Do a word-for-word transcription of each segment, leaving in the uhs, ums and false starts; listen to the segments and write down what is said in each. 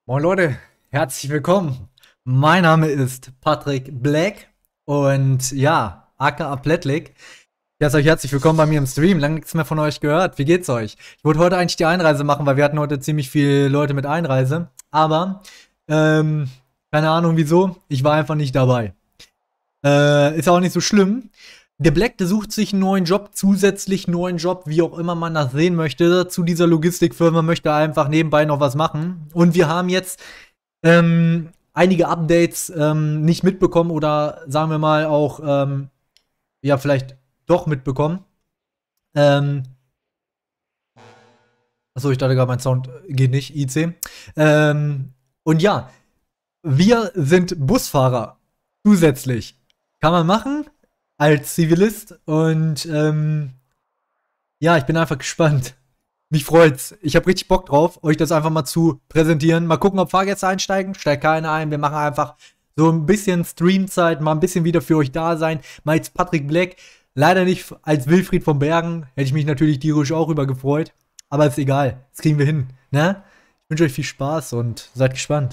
Moin Leute, herzlich willkommen. Mein Name ist Patrick Black und ja, aka Plättlik. Ich heiße euch herzlich willkommen bei mir im Stream. Lange nichts mehr von euch gehört. Wie geht's euch? Ich wollte heute eigentlich die Einreise machen, weil wir hatten heute ziemlich viele Leute mit Einreise. Aber, ähm, keine Ahnung wieso, ich war einfach nicht dabei. Äh, ist auch nicht so schlimm. Der Black, der sucht sich einen neuen Job, zusätzlich einen neuen Job, wie auch immer man das sehen möchte. Zu dieser Logistikfirma möchte einfach nebenbei noch was machen. Und wir haben jetzt ähm, einige Updates ähm, nicht mitbekommen oder sagen wir mal auch, ähm, ja, vielleicht doch mitbekommen. Ähm, achso, ich dachte gerade, mein Sound geht nicht, I C. Ähm, und ja, wir sind Busfahrer zusätzlich. Kann man machen als Zivilist und ähm, ja, ich bin einfach gespannt. Mich freut's. Ich habe richtig Bock drauf, euch das einfach mal zu präsentieren. Mal gucken, ob Fahrgäste einsteigen. Steigt keiner ein. Wir machen einfach so ein bisschen Streamzeit, mal ein bisschen wieder für euch da sein. Mal als Patrick Black. Leider nicht als Wilfried von Bergen. Hätte ich mich natürlich tierisch auch über gefreut. Aber ist egal. Das kriegen wir hin. Ne? Ich wünsche euch viel Spaß und seid gespannt.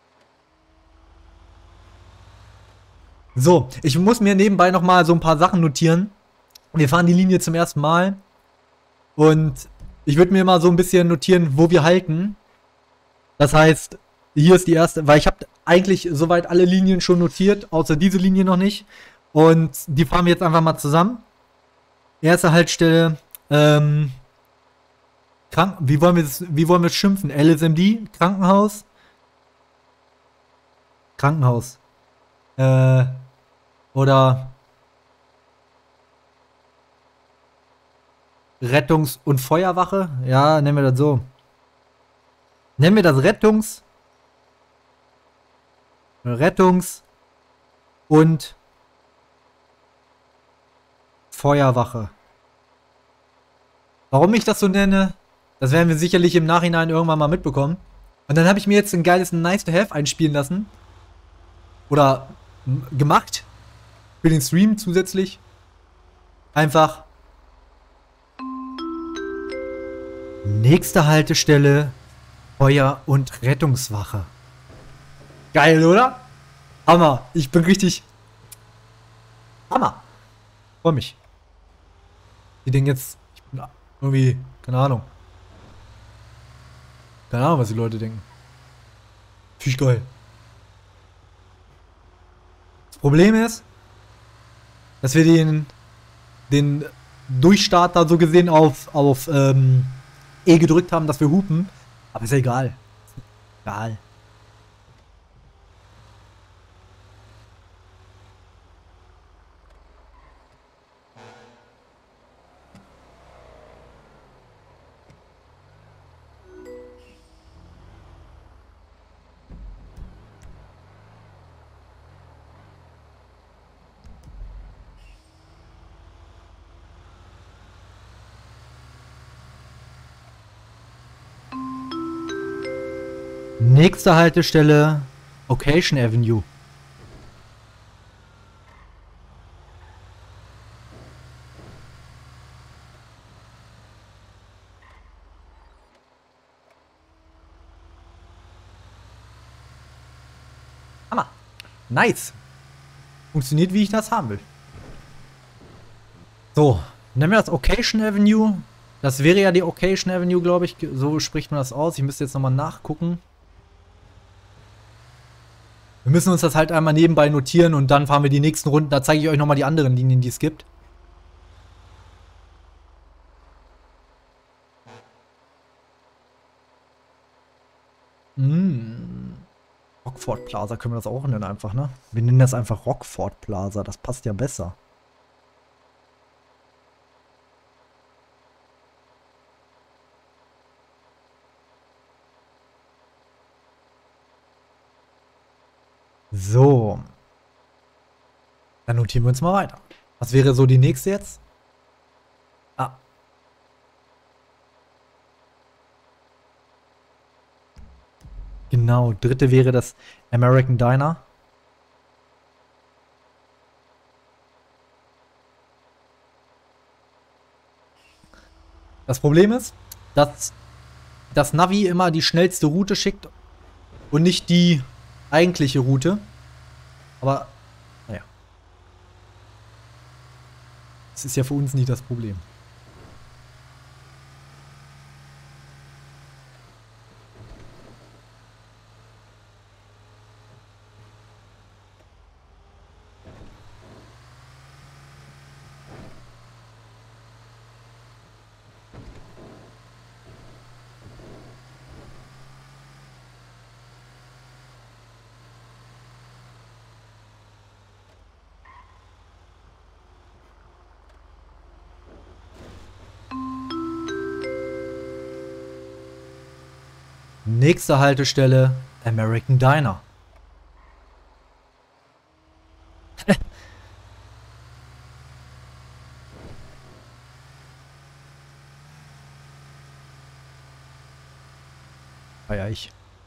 So, ich muss mir nebenbei noch mal so ein paar Sachen notieren. Wir fahren die Linie zum ersten Mal. Und ich würde mir mal so ein bisschen notieren, wo wir halten. Das heißt, hier ist die erste, weil ich habe eigentlich soweit alle Linien schon notiert, außer diese Linie noch nicht. Und die fahren wir jetzt einfach mal zusammen. Erste Haltestelle, ähm, Krank wie wollen wir das, wie wollen wir es schimpfen? L S M D, Krankenhaus. Krankenhaus. Äh, oder Rettungs- und Feuerwache? Ja, nennen wir das so. Nennen wir das Rettungs-, Rettungs- und Feuerwache. Warum ich das so nenne, das werden wir sicherlich im Nachhinein irgendwann mal mitbekommen. Und dann habe ich mir jetzt ein geiles Nice-to-Have einspielen lassen. Oder gemacht. Für den Stream zusätzlich. Einfach. Nächste Haltestelle, Feuer- und Rettungswache. Geil, oder? Hammer. Ich bin richtig... Hammer. Freu mich. Die denken jetzt, ich bin irgendwie... Keine Ahnung. Keine Ahnung, was die Leute denken. Finde ich geil. Das Problem ist, dass wir den... den Durchstarter so gesehen auf... auf, ähm... E gedrückt haben, dass wir hupen. Aber ist ja egal. Egal. Nächste Haltestelle, Occasion Avenue. Hammer. Nice. Funktioniert, wie ich das haben will. So, nennen wir das Occasion Avenue. Das wäre ja die Occasion Avenue, glaube ich. So spricht man das aus. Ich müsste jetzt nochmal nachgucken. Wir müssen uns das halt einmal nebenbei notieren und dann fahren wir die nächsten Runden. Da zeige ich euch nochmal die anderen Linien, die es gibt. Mmh. Rockford Plaza können wir das auch nennen einfach, ne? Wir nennen das einfach Rockford Plaza. Das passt ja besser. So. Dann notieren wir uns mal weiter. Was wäre so die nächste jetzt? Ah. Genau, dritte wäre das American Diner. Das Problem ist, dass das Navi immer die schnellste Route schickt und nicht die eigentliche Route. Aber, naja. Das ist ja für uns nicht das Problem. Nächste Haltestelle, American Diner. Feier ich.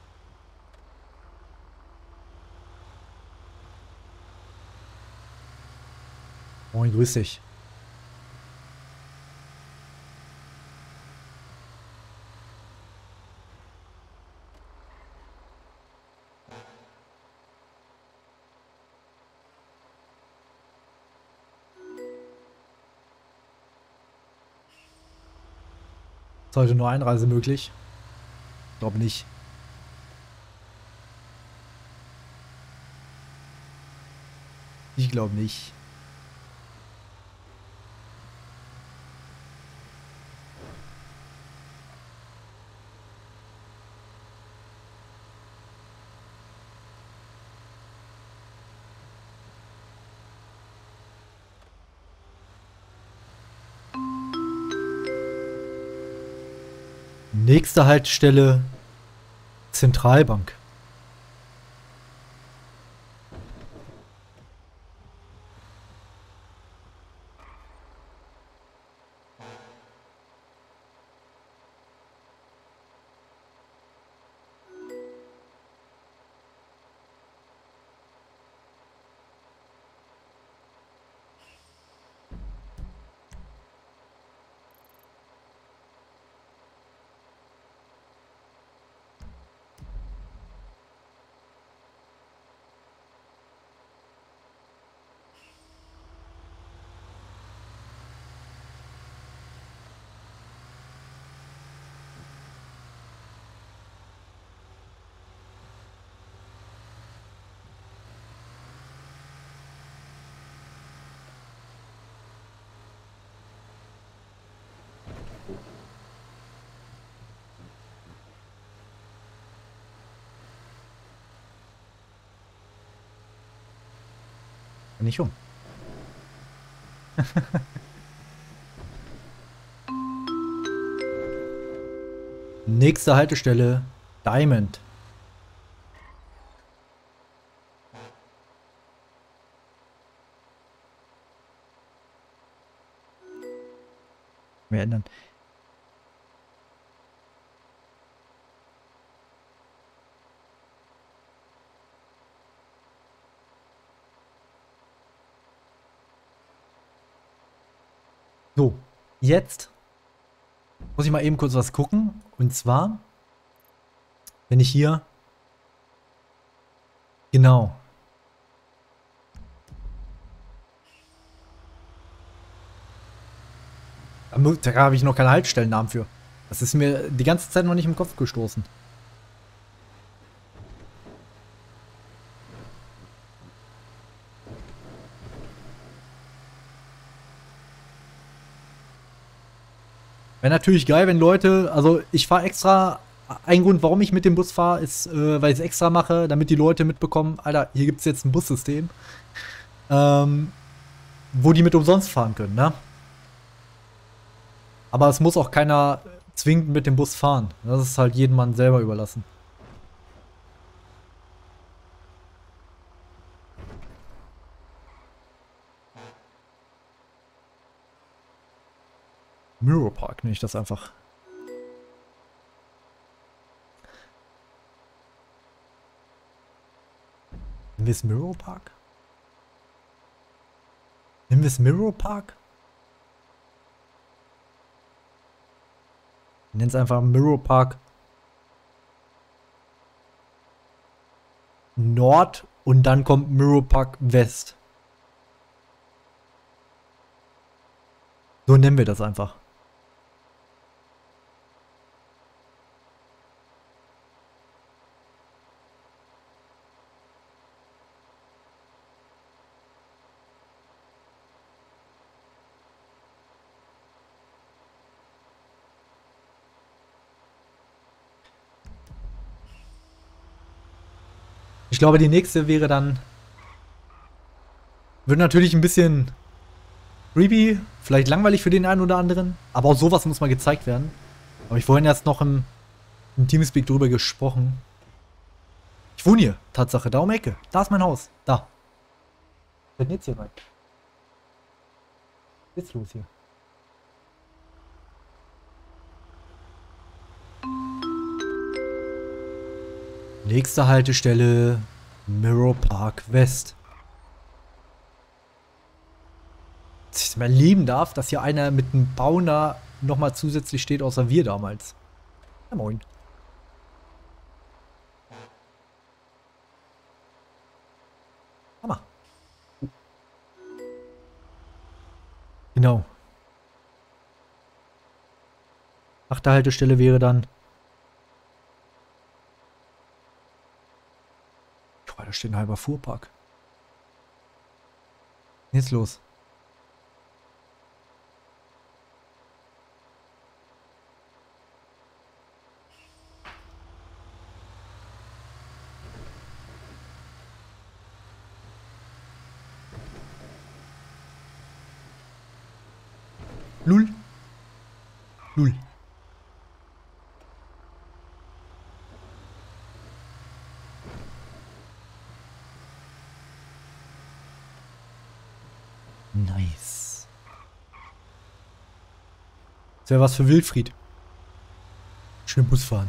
Moin, grüß dich. Ist heute nur Einreise möglich? Ich glaube nicht. Ich glaube nicht. Nächste Haltestelle, Zentralbank. Nicht um. Nächste Haltestelle, Diamond. Wir ändern. So, jetzt muss ich mal eben kurz was gucken. Und zwar, wenn ich hier, genau, da mu- da habe ich noch keinen Haltestellennamen für. Das ist mir die ganze Zeit noch nicht im Kopf gestoßen. Wäre natürlich geil, wenn Leute, also ich fahre extra, ein Grund, warum ich mit dem Bus fahre, ist, äh, weil ich es extra mache, damit die Leute mitbekommen, Alter, hier gibt es jetzt ein Bussystem, ähm, wo die mit umsonst fahren können, ne? Aber es muss auch keiner zwingend mit dem Bus fahren. Das ist halt jedem Mann selber überlassen. Mirror Park nenne ich das einfach. Nennen wir es Mirror Park? Nennen wir es Mirror Park? Nennen es einfach Mirror Park. Nord und dann kommt Mirror Park West. So nennen wir das einfach. Ich glaube, die nächste wäre dann... Wird natürlich ein bisschen creepy, vielleicht langweilig für den einen oder anderen. Aber auch sowas muss mal gezeigt werden. Aber ich vorhin erst noch im, im Teamspeak drüber gesprochen. Ich wohne hier, Tatsache, da um die Ecke. Da ist mein Haus, da. Was ist denn jetzt hier rein? Was ist los hier? Nächste Haltestelle Mirror Park West. Dass ich es mal leben darf, dass hier einer mit einem Bauner nochmal zusätzlich steht, außer wir damals. Ja, moin. Hammer. Genau. Achte Haltestelle wäre dann... Da steht ein halber Fuhrpark. Jetzt los. Lull. Lull. Nice. Das wäre was für Wilfried. Schön Bus fahren.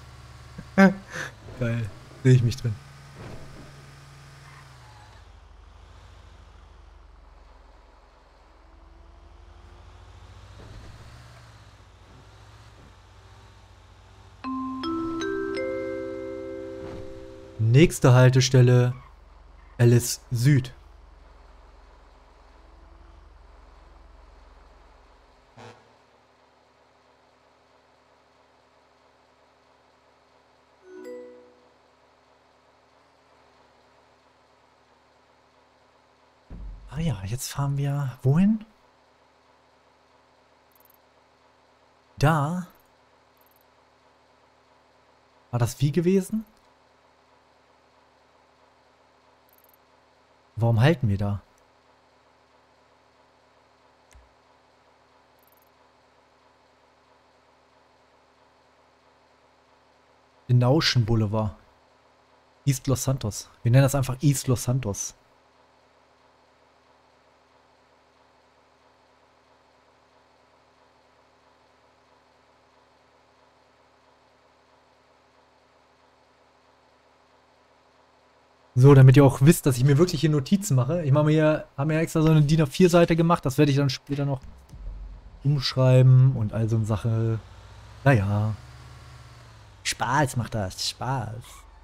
Geil. Sehe ich mich drin. Nächste Haltestelle Alice Süd. Ah ja, jetzt fahren wir wohin? Da. War das wie gewesen? Warum halten wir da? Den Ocean Boulevard. East Los Santos. Wir nennen das einfach East Los Santos. So, damit ihr auch wisst, dass ich mir wirklich hier Notizen mache. Ich mache mir hier, habe mir extra so eine D I N A vier Seite gemacht. Das werde ich dann später noch umschreiben und all so eine Sache. Naja. Spaß macht das. Spaß.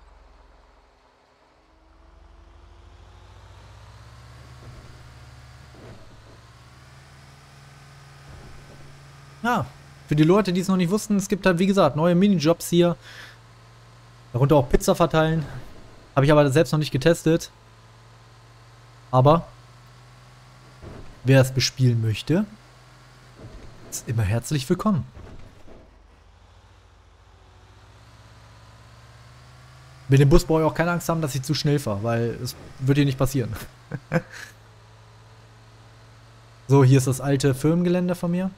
Ja, für die Leute, die es noch nicht wussten, es gibt halt, wie gesagt, neue Minijobs hier. Darunter auch Pizza verteilen. Habe ich aber selbst noch nicht getestet. Aber wer es bespielen möchte, ist immer herzlich willkommen. Mit dem Bus brauche ich auch keine Angst haben, dass ich zu schnell fahre, weil es wird hier nicht passieren. So, hier ist das alte Firmengelände von mir.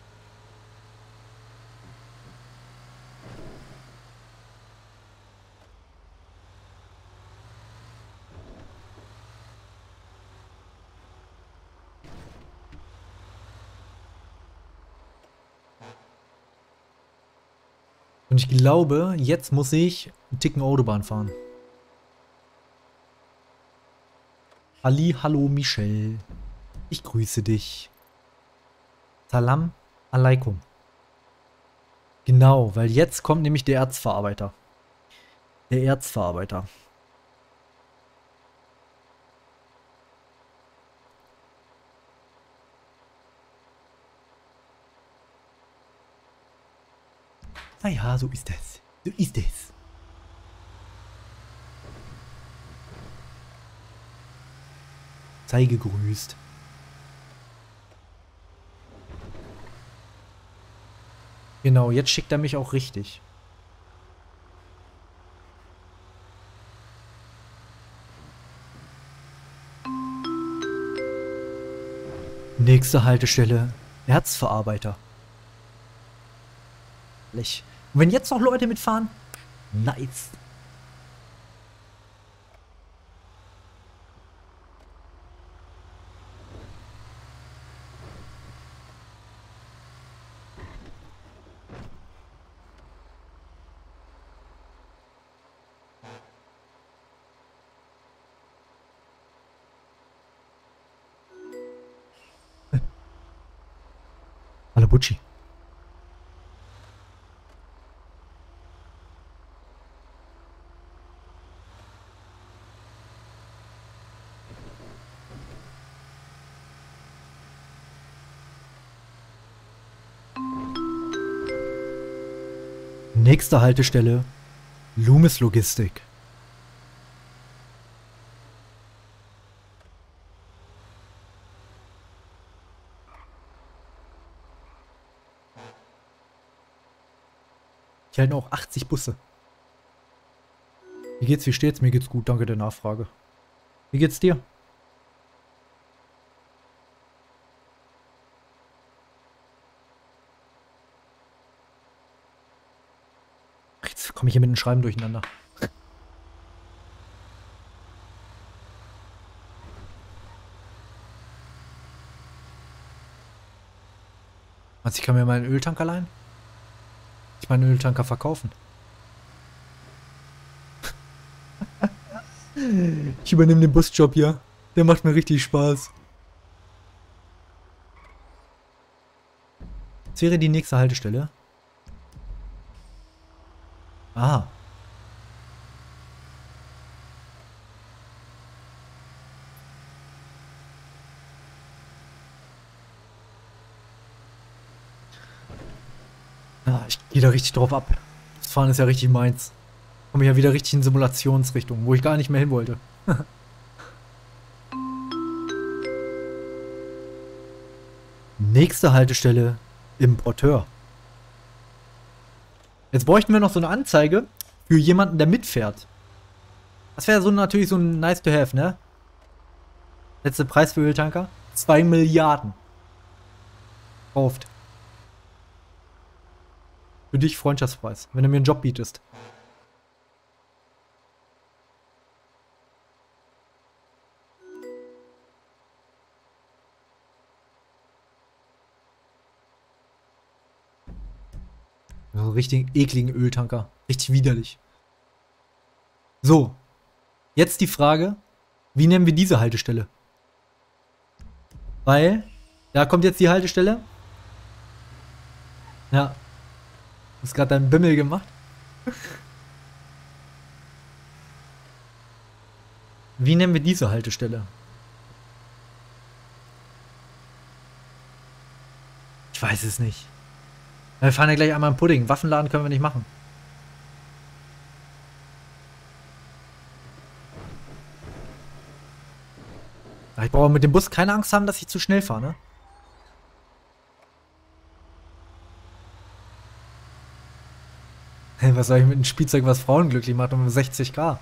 Und ich glaube, jetzt muss ich einen Ticken Autobahn fahren. Ali, hallo Michelle. Ich grüße dich. Salam alaikum. Genau, weil jetzt kommt nämlich der Erzverarbeiter. Der Erzverarbeiter. Naja, so ist es. So ist es. Sei gegrüßt. Genau, jetzt schickt er mich auch richtig. Nächste Haltestelle, Erzverarbeiter. Und wenn jetzt noch Leute mitfahren, nice. Hallo Butschi. Nächste Haltestelle, Loomis Logistik. Hier halten auch achtzig Busse. Wie geht's, wie steht's? Mir geht's gut, danke der Nachfrage. Wie geht's dir? Jetzt komme ich hier mit den Schreiben durcheinander. Also ich kann mir meinen Öltanker leihen? Ich meinen Öltanker verkaufen. Ich übernehme den Busjob hier. Der macht mir richtig Spaß. Das wäre die nächste Haltestelle. Aha. Ja, ich gehe da richtig drauf ab. Das Fahren ist ja richtig meins. Komme ich ja wieder richtig in Simulationsrichtung, wo ich gar nicht mehr hin wollte. Nächste Haltestelle, Importeur. Jetzt bräuchten wir noch so eine Anzeige für jemanden, der mitfährt. Das wäre so natürlich so ein nice to have, ne? Letzter Preis für Öltanker? zwei Milliarden. Kauft. Für dich Freundschaftspreis, wenn du mir einen Job bietest. So richtig ekligen Öltanker. Richtig widerlich. So. Jetzt die Frage, wie nennen wir diese Haltestelle? Weil, da kommt jetzt die Haltestelle. Ja. Du hast gerade deinen Bimmel gemacht. Wie nennen wir diese Haltestelle? Ich weiß es nicht. Wir fahren ja gleich einmal im Pudding. Waffenladen können wir nicht machen. Ich brauche mit dem Bus keine Angst haben, dass ich zu schnell fahre, ne? Was soll ich mit einem Spielzeug, was Frauen glücklich macht, um sechzig Grad?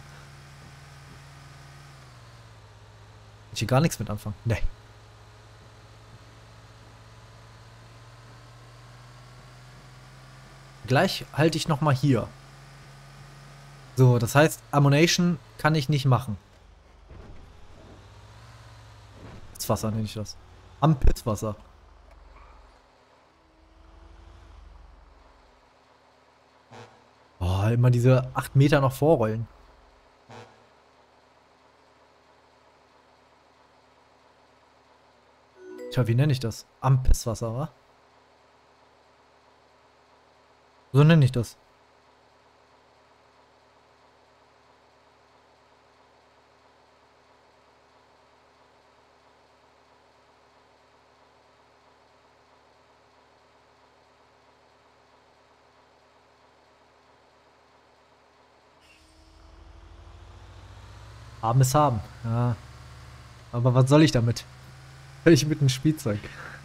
Ich hier gar nichts mit anfangen. Nee. Gleich halte ich nochmal hier. So, das heißt, Ammunition kann ich nicht machen. Pitzwasser nenne ich das. Am Pitzwasser. Oh, immer diese acht Meter noch vorrollen. Tja, wie nenne ich das? Am Pisswasser, wa? So nenne ich das. Haben ist haben. Ja. Aber was soll ich damit? Ich mit einem Spielzeug.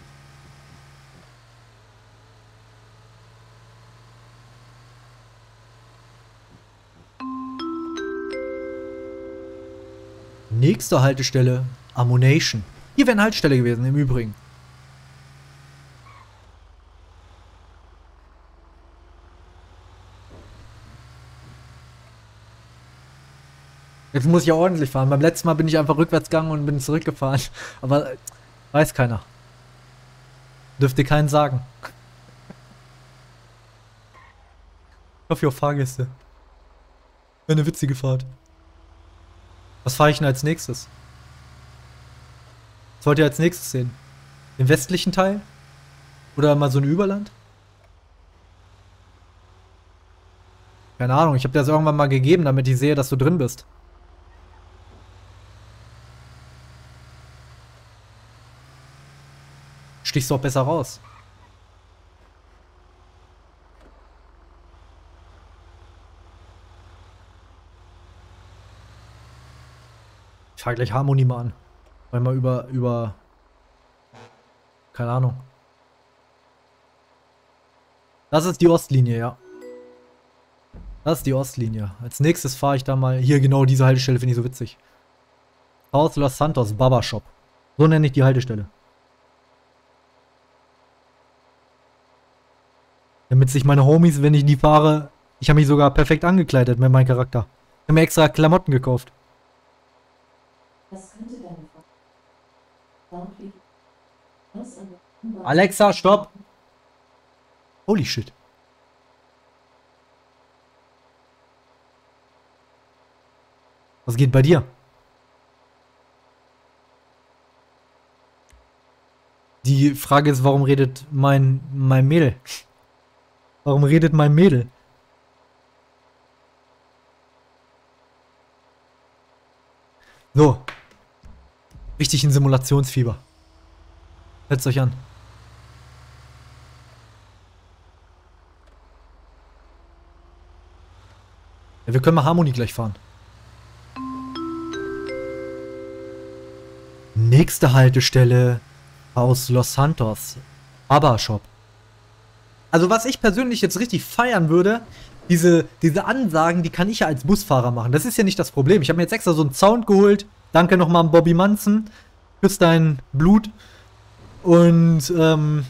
Nächste Haltestelle, Ammunition. Hier wäre eine Haltestelle gewesen, im Übrigen. Jetzt muss ich ja ordentlich fahren. Beim letzten Mal bin ich einfach rückwärts gegangen und bin zurückgefahren. Aber weiß keiner. Dürfte keinen sagen. Ich hoffe, ihr Fahrgäste. Eine witzige Fahrt. Was fahre ich denn als nächstes? Was wollt ihr als nächstes sehen? Den westlichen Teil? Oder mal so ein Überland? Keine Ahnung, ich habe dir das irgendwann mal gegeben, damit ich sehe, dass du drin bist. Stichst du auch besser raus. Ich fahre gleich Harmony mal an. Weil mal über, über... Keine Ahnung. Das ist die Ostlinie, ja. Das ist die Ostlinie. Als nächstes fahre ich da mal... Hier genau diese Haltestelle finde ich so witzig. South Los Santos Baba Shop. So nenne ich die Haltestelle. Damit sich meine Homies, wenn ich die fahre... Ich habe mich sogar perfekt angekleidet mit meinem Charakter. Ich habe mir extra Klamotten gekauft. Das könnte deine Frau. Alexa, stopp! Holy shit. Was geht bei dir? Die Frage ist, warum redet mein, mein Mädel? Warum redet mein Mädel? So. Richtig in Simulationsfieber. Hört's euch an. Ja, wir können mal Harmony gleich fahren. Nächste Haltestelle aus Los Santos. Baba Shop. Also was ich persönlich jetzt richtig feiern würde, diese, diese Ansagen, die kann ich ja als Busfahrer machen. Das ist ja nicht das Problem. Ich habe mir jetzt extra so einen Sound geholt. Danke nochmal an Bobby Manson. Küss dein Blut. Und, ähm...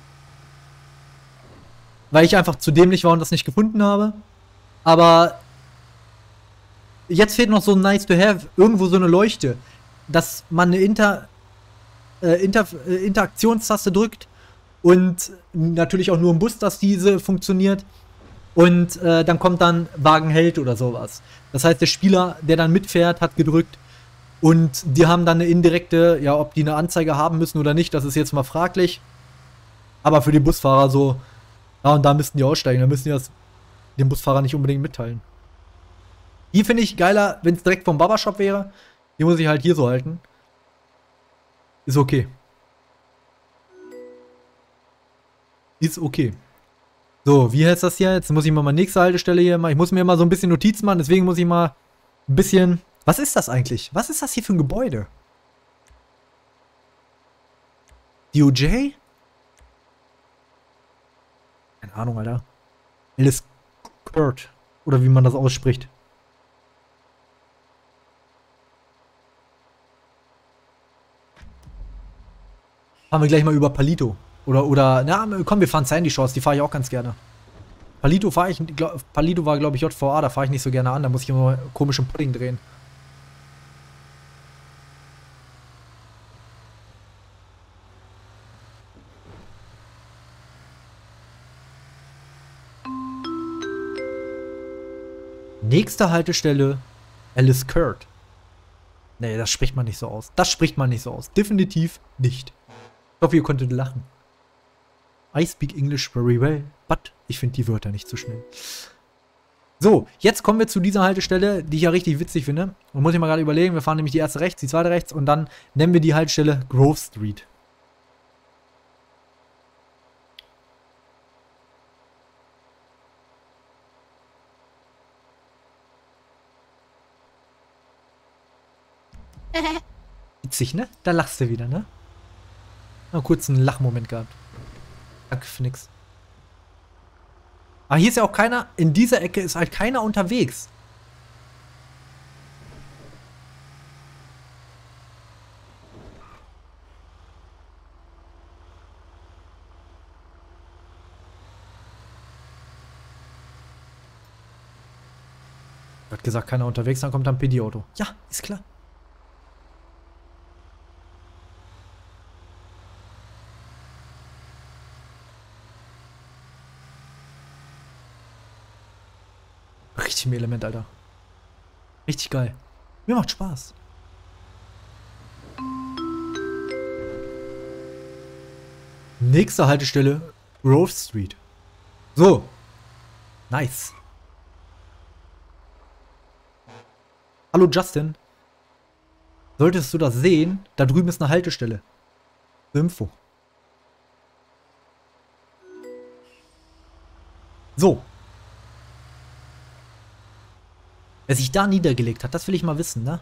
weil ich einfach zu dämlich war und das nicht gefunden habe. Aber... jetzt fehlt noch so ein Nice to Have. Irgendwo so eine Leuchte. Dass man eine Inter... Äh, Inter äh, Interaktionstaste drückt. Und natürlich auch nur im Bus, dass diese funktioniert. Und äh, dann kommt dann Wagen hält oder sowas. Das heißt, der Spieler, der dann mitfährt, hat gedrückt. Und die haben dann eine indirekte, ja, ob die eine Anzeige haben müssen oder nicht, das ist jetzt mal fraglich. Aber für die Busfahrer so, ja, und da müssten die aussteigen. Da müssen die das dem Busfahrer nicht unbedingt mitteilen. Die finde ich geiler, wenn es direkt vom Barbershop wäre. Die muss ich halt hier so halten. Ist okay. Ist okay. So, wie heißt das hier? Jetzt muss ich mal meine nächste Haltestelle hier machen. Ich muss mir mal so ein bisschen Notizen machen, deswegen muss ich mal ein bisschen... Was ist das eigentlich? Was ist das hier für ein Gebäude? D O J? Keine Ahnung, Alter. Alice Kurt. Oder wie man das ausspricht. Fahren wir gleich mal über Palito. Oder, oder, na, komm, wir fahren Sandy Shores, die fahre ich auch ganz gerne. Palito fahre ich, glaub, Palito war, glaube ich, J V A, da fahre ich nicht so gerne an, da muss ich immer komischen Pudding drehen. Nächste Haltestelle, Alice Kurt. Nee, das spricht man nicht so aus. Das spricht man nicht so aus. Definitiv nicht. Ich hoffe, ihr konntet lachen. I speak English very well, but ich finde die Wörter nicht so schnell. So, jetzt kommen wir zu dieser Haltestelle, die ich ja richtig witzig finde. Und muss ich mal gerade überlegen, wir fahren nämlich die erste rechts, die zweite rechts und dann nennen wir die Haltestelle Grove Street. Witzig, ne? Da lachst du wieder, ne? Mal kurz einen Lachmoment gehabt. Danke für nix. Aber hier ist ja auch keiner, in dieser Ecke ist halt keiner unterwegs. Hat gesagt, keiner unterwegs, dann kommt ein P D-Auto. Ja, ist klar. Richtig im Element, Alter. Richtig geil. Mir macht Spaß. Nächste Haltestelle, Grove Street. So. Nice. Hallo Justin. Solltest du das sehen, da drüben ist eine Haltestelle. Zur Info. So. Wer sich da niedergelegt hat, das will ich mal wissen, ne?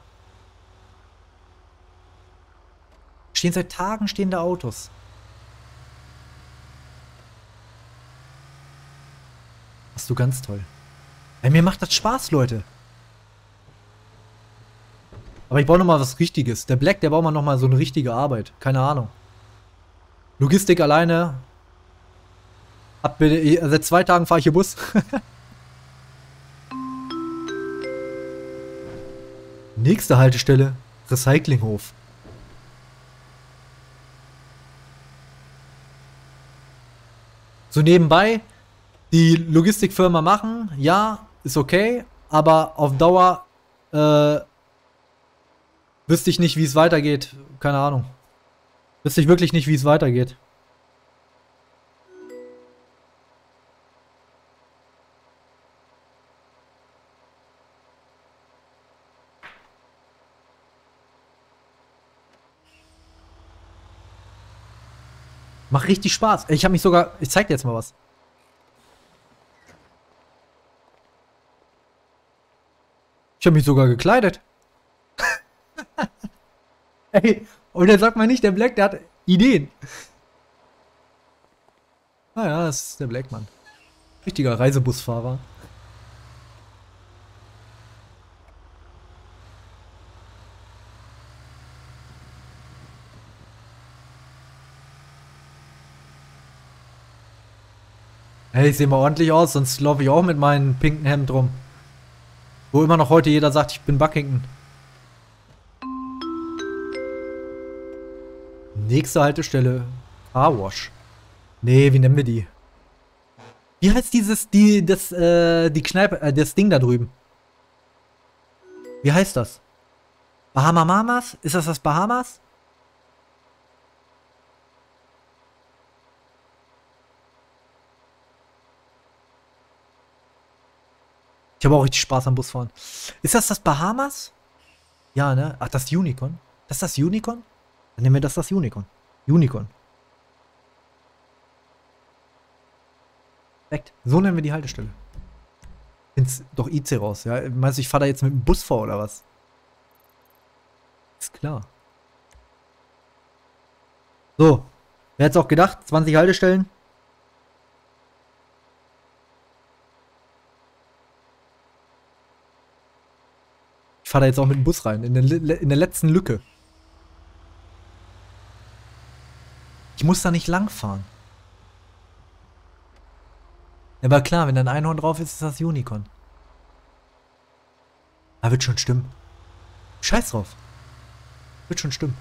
Stehen seit Tagen stehende Autos. Machst du ganz toll. Ey, mir macht das Spaß, Leute. Aber ich brauche nochmal was Richtiges. Der Black, der braucht mal nochmal so eine richtige Arbeit. Keine Ahnung. Logistik alleine. Ab, seit zwei Tagen fahre ich hier Bus. Nächste Haltestelle. Recyclinghof. So nebenbei. Die Logistikfirma machen. Ja, ist okay. Aber auf Dauer äh, wüsste ich nicht, wie es weitergeht. Keine Ahnung. Wüsste ich wirklich nicht, wie es weitergeht. Macht richtig Spaß. Ich habe mich sogar... Ich zeig dir jetzt mal was. Ich habe mich sogar gekleidet. Ey, und der sagt mal nicht, der Black, der hat Ideen. Naja, das ist der Black, Mann. Richtiger Reisebusfahrer. Hey, ich sehe mal ordentlich aus, sonst laufe ich auch mit meinem pinken Hemd rum. Wo immer noch heute jeder sagt, ich bin Buckington. Nächste Haltestelle. Carwash. Nee, wie nennen wir die? Wie heißt dieses, die, das, äh, die Kneipe, äh, das Ding da drüben? Wie heißt das? Bahama Mamas? Ist das das Bahamas? Ich habe auch richtig Spaß am Busfahren. Ist das das Bahamas? Ja, ne? Ach, das Unicorn. Das ist das Unicorn? Dann nehmen wir das das Unicorn. Unicorn. Perfekt. So nennen wir die Haltestelle. Ins doch I C raus, ja? Meinst du, ich fahre da jetzt mit dem Bus vor oder was? Ist klar. So. Wer hätte es auch gedacht? zwanzig Haltestellen. Ich fahre da jetzt auch mit dem Bus rein. In der, in der letzten Lücke. Ich muss da nicht lang fahren. Aber klar, wenn da ein Einhorn drauf ist, ist das Unicorn. Aber wird schon stimmen. Scheiß drauf. Wird schon stimmen.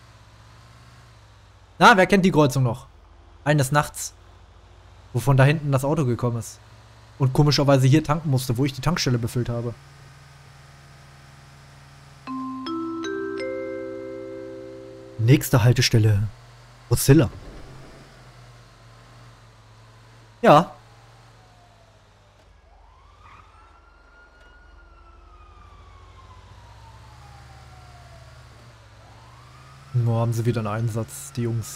Na, wer kennt die Kreuzung noch? Eines Nachts. Wovon da hinten das Auto gekommen ist. Und komischerweise hier tanken musste, wo ich die Tankstelle befüllt habe. Nächste Haltestelle. Rosilla. Ja. Nur haben sie wieder einen Einsatz, die Jungs.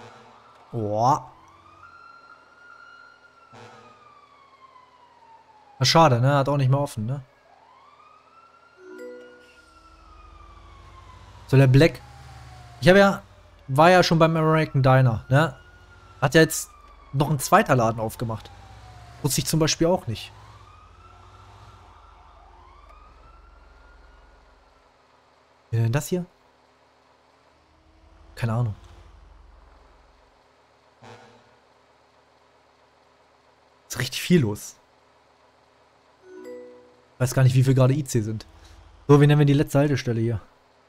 Oh. Na, schade, ne? Hat auch nicht mehr offen, ne? So, der Black. Ich habe ja, war ja schon beim American Diner, ne? Hat ja jetzt noch ein zweiter Laden aufgemacht. Wusste ich zum Beispiel auch nicht. Wie denn das hier? Keine Ahnung. Ist richtig viel los. Weiß gar nicht, wie viel gerade I C sind. So, wie nennen wir die letzte Haltestelle hier?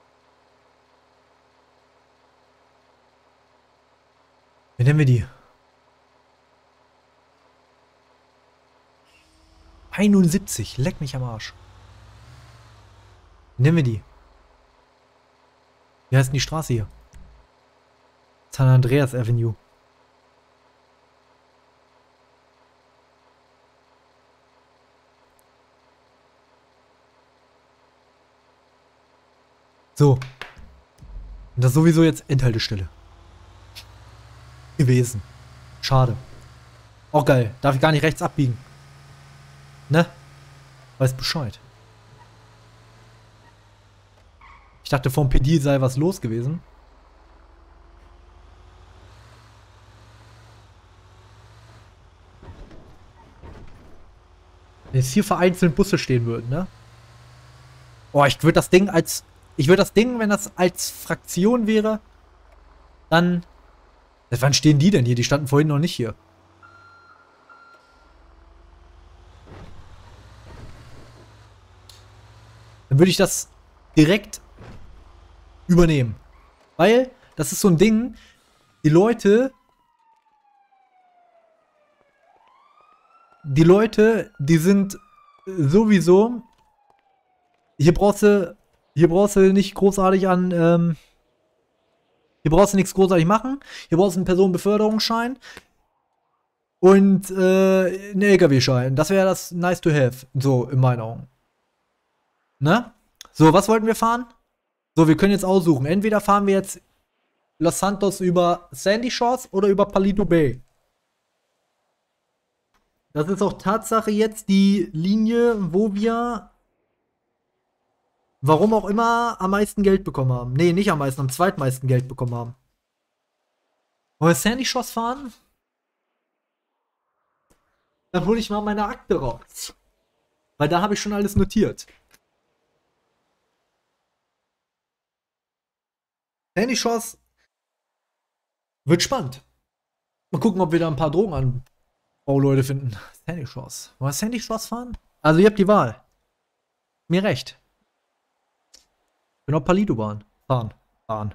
Wie nennen wir die? einundsiebzig. Leck mich am Arsch. Wie nennen wir die? Wie heißt denn die Straße hier? San Andreas Avenue. So. Und das ist sowieso jetzt Endhaltestelle. Gewesen. Schade. Auch geil. Darf ich gar nicht rechts abbiegen. Ne? Weiß Bescheid. Ich dachte, vom P D sei was los gewesen. Wenn jetzt hier vereinzelt Busse stehen würden, ne? Oh, ich würde das Ding als... Ich würde das Ding, wenn das als Fraktion wäre, dann... Wann stehen die denn hier? Die standen vorhin noch nicht hier. Dann würde ich das direkt übernehmen. Weil, das ist so ein Ding, die Leute... Die Leute, die sind sowieso... Hier brauchst du... Hier brauchst du nicht großartig an... Ähm, hier brauchst du nichts großartig machen. Hier brauchst du einen Personenbeförderungsschein. Und äh, einen L K W-Schein. Das wäre das nice to have. So, in meinen Augen. Ne? So, was wollten wir fahren? So, wir können jetzt aussuchen. Entweder fahren wir jetzt Los Santos über Sandy Shores oder über Paleto Bay. Das ist auch Tatsache jetzt die Linie, wo wir, warum auch immer, am meisten Geld bekommen haben. Nee, nicht am meisten, am zweitmeisten Geld bekommen haben. Wollen wir Sandy Shores fahren? Dann hole ich mal meine Akte raus. Weil da habe ich schon alles notiert. Sandy Shores wird spannend. Mal gucken, ob wir da ein paar Drogenanbauleute finden. Sandy Shores. Wollen wir Sandy Shores fahren? Also ihr habt die Wahl. Mir recht. Ich will noch Paleto Bahn. Fahren. Fahren.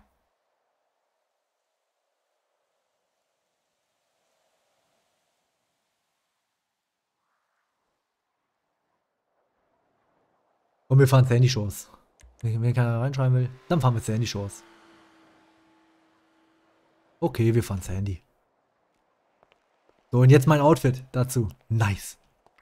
Und wir fahren Sandy Shores. Wenn, wenn keiner reinschreiben will, dann fahren wir Sandy Shores. Okay, wir fahren Sandy. So, und jetzt mein Outfit dazu. Nice.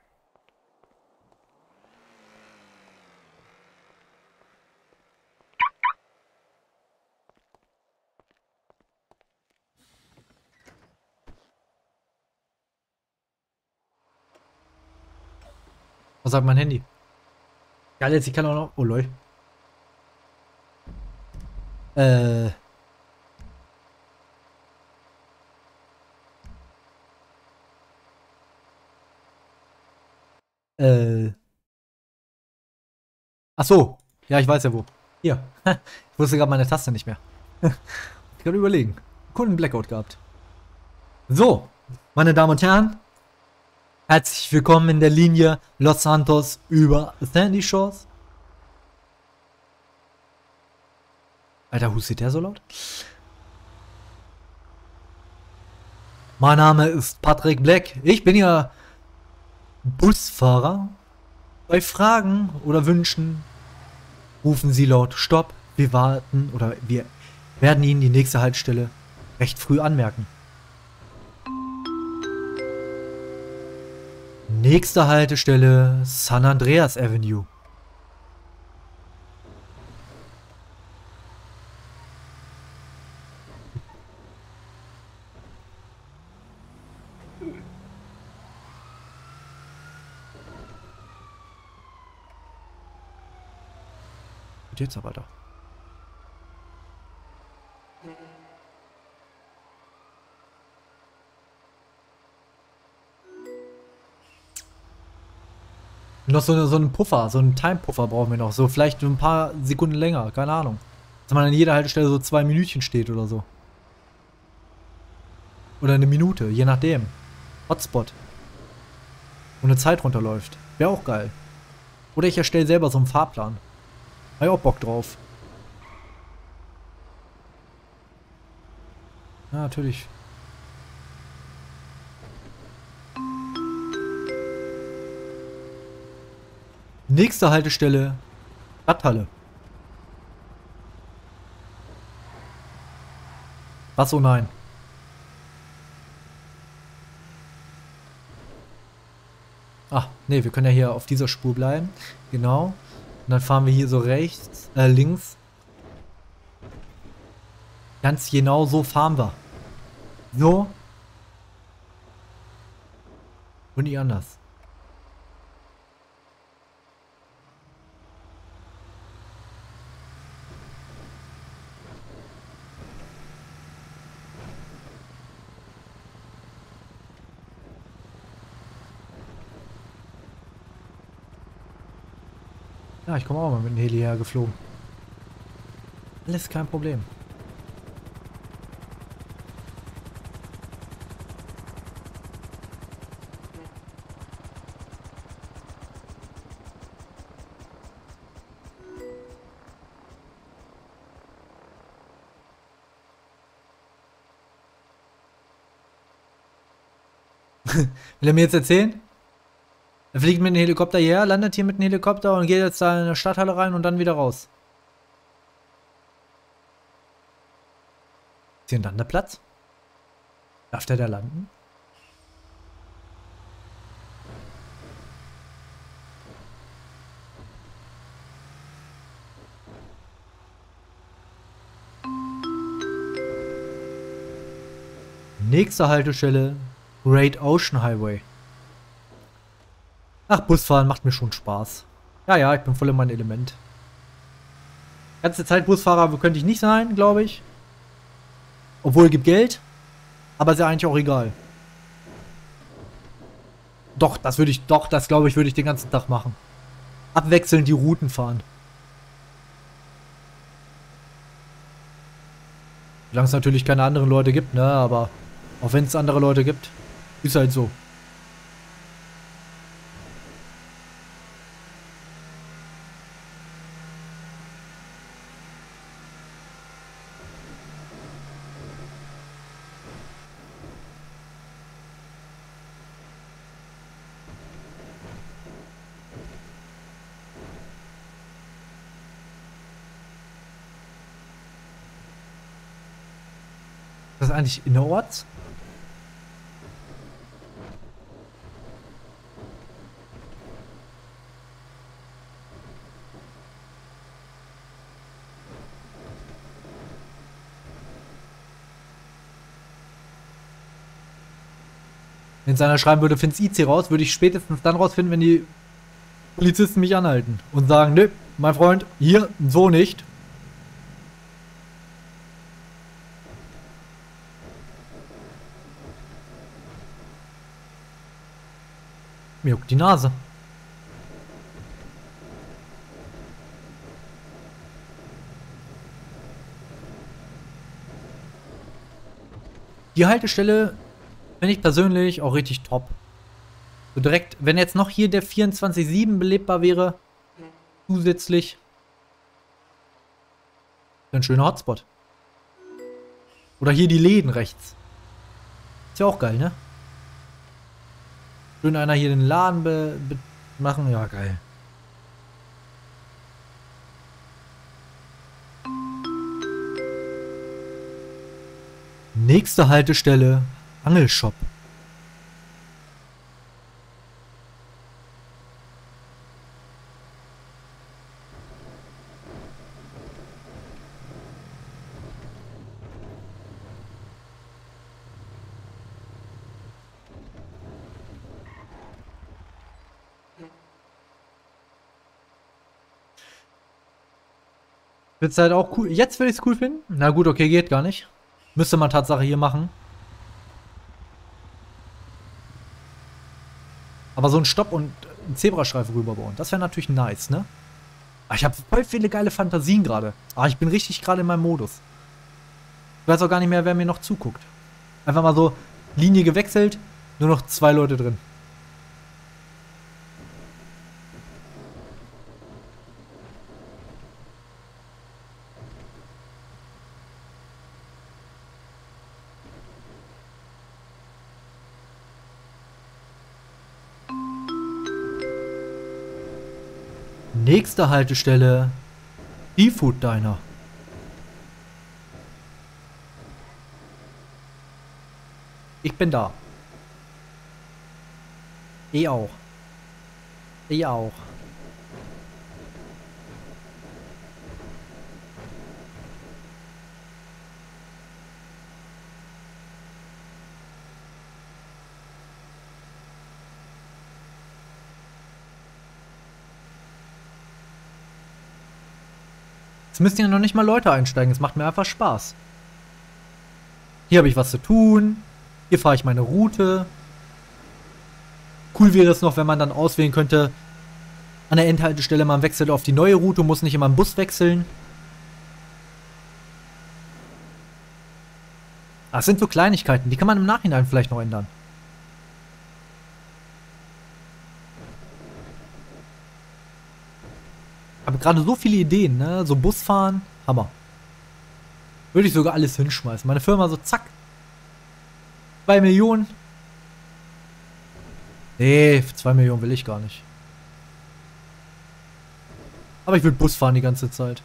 Was sagt mein Handy? Geil, jetzt ich kann auch noch... Oh, lol. Äh... Äh... Ach so. Ja, ich weiß ja wo. Hier. Ich wusste gerade meine Taste nicht mehr. Ich kann überlegen. Coolen Blackout gehabt. So, meine Damen und Herren. Herzlich willkommen in der Linie Los Santos über Sandy Shores. Alter, hustet der so laut? Mein Name ist Patrick Black. Ich bin ja Busfahrer. Bei Fragen oder Wünschen rufen Sie laut Stopp. Wir warten oder wir werden Ihnen die nächste Haltestelle recht früh anmerken. Nächste Haltestelle San Andreas Avenue. jetzt aber da. Noch so, eine, so einen Puffer, so einen Time-Puffer brauchen wir noch. So vielleicht ein paar Sekunden länger, keine Ahnung. Dass man an jeder Haltestelle so zwei Minütchen steht oder so. Oder eine Minute, je nachdem. Hotspot. Und eine Zeit runterläuft. Wäre auch geil. Oder ich erstelle selber so einen Fahrplan. Hab ich auch Bock drauf. Ja, natürlich. Nächste Haltestelle. Stadthalle. Was, oh nein. Ach, nee, wir können ja hier auf dieser Spur bleiben. Genau. Und dann fahren wir hier so rechts, äh, links. Ganz genau so fahren wir. So. Und nicht anders. Ja, ich komme auch mal mit dem Heli hergeflogen. Alles kein Problem. Will er mir jetzt erzählen? Er fliegt mit dem Helikopter hierher, landet hier mit dem Helikopter und geht jetzt da in eine Stadthalle rein und dann wieder raus. Ist hier ein Landeplatz? Darf der da landen? Nächste Haltestelle, Great Ocean Highway. Ach, Busfahren macht mir schon Spaß. Ja, ja, ich bin voll in meinem Element. Ganze Zeit Busfahrer könnte ich nicht sein, glaube ich. Obwohl, es gibt Geld. Aber ist ja eigentlich auch egal. Doch, das würde ich, doch, das glaube ich, würde ich den ganzen Tag machen. Abwechselnd die Routen fahren. Solange es natürlich keine anderen Leute gibt, ne, aber auch wenn es andere Leute gibt, ist halt so. Ist das eigentlich innerorts? Wenn es einer schreiben würde, find's I C raus, würde ich spätestens dann rausfinden, wenn die Polizisten mich anhalten und sagen, nö, mein Freund, hier, so nicht. Mir juckt die Nase. Die Haltestelle finde ich persönlich auch richtig top. So direkt, wenn jetzt noch hier der vierundzwanzig sieben belebbar wäre, zusätzlich, ein schöner Hotspot. Oder hier die Läden rechts. Ist ja auch geil, ne? Schön einer hier den Laden be be machen, ja geil. Nächste Haltestelle, Angelshop. Wird's halt auch cool. Jetzt will ich's cool finden. Na gut, okay, geht gar nicht. Müsste man Tatsache hier machen. Aber so ein Stopp und ein Zebrastreifen rüberbauen, das wäre natürlich nice, ne? Aber ich habe voll viele geile Fantasien gerade. Ah, ich bin richtig gerade in meinem Modus. Ich weiß auch gar nicht mehr, wer mir noch zuguckt. Einfach mal so Linie gewechselt, nur noch zwei Leute drin. Nächste Haltestelle: Seafood Diner. Ich bin da. Ich auch. Ich auch. Jetzt müssen ja noch nicht mal Leute einsteigen. Es macht mir einfach Spaß. Hier habe ich was zu tun. Hier fahre ich meine Route. Cool wäre es noch, wenn man dann auswählen könnte, an der Endhaltestelle man wechselt auf die neue Route, muss nicht immer im Bus wechseln. Das sind so Kleinigkeiten, die kann man im Nachhinein vielleicht noch ändern. Ich habe gerade so viele Ideen, ne? So Busfahren, Hammer. Würde ich sogar alles hinschmeißen. Meine Firma so, zack. Zwei Millionen. Nee, für zwei Millionen will ich gar nicht. Aber ich will Bus fahren die ganze Zeit.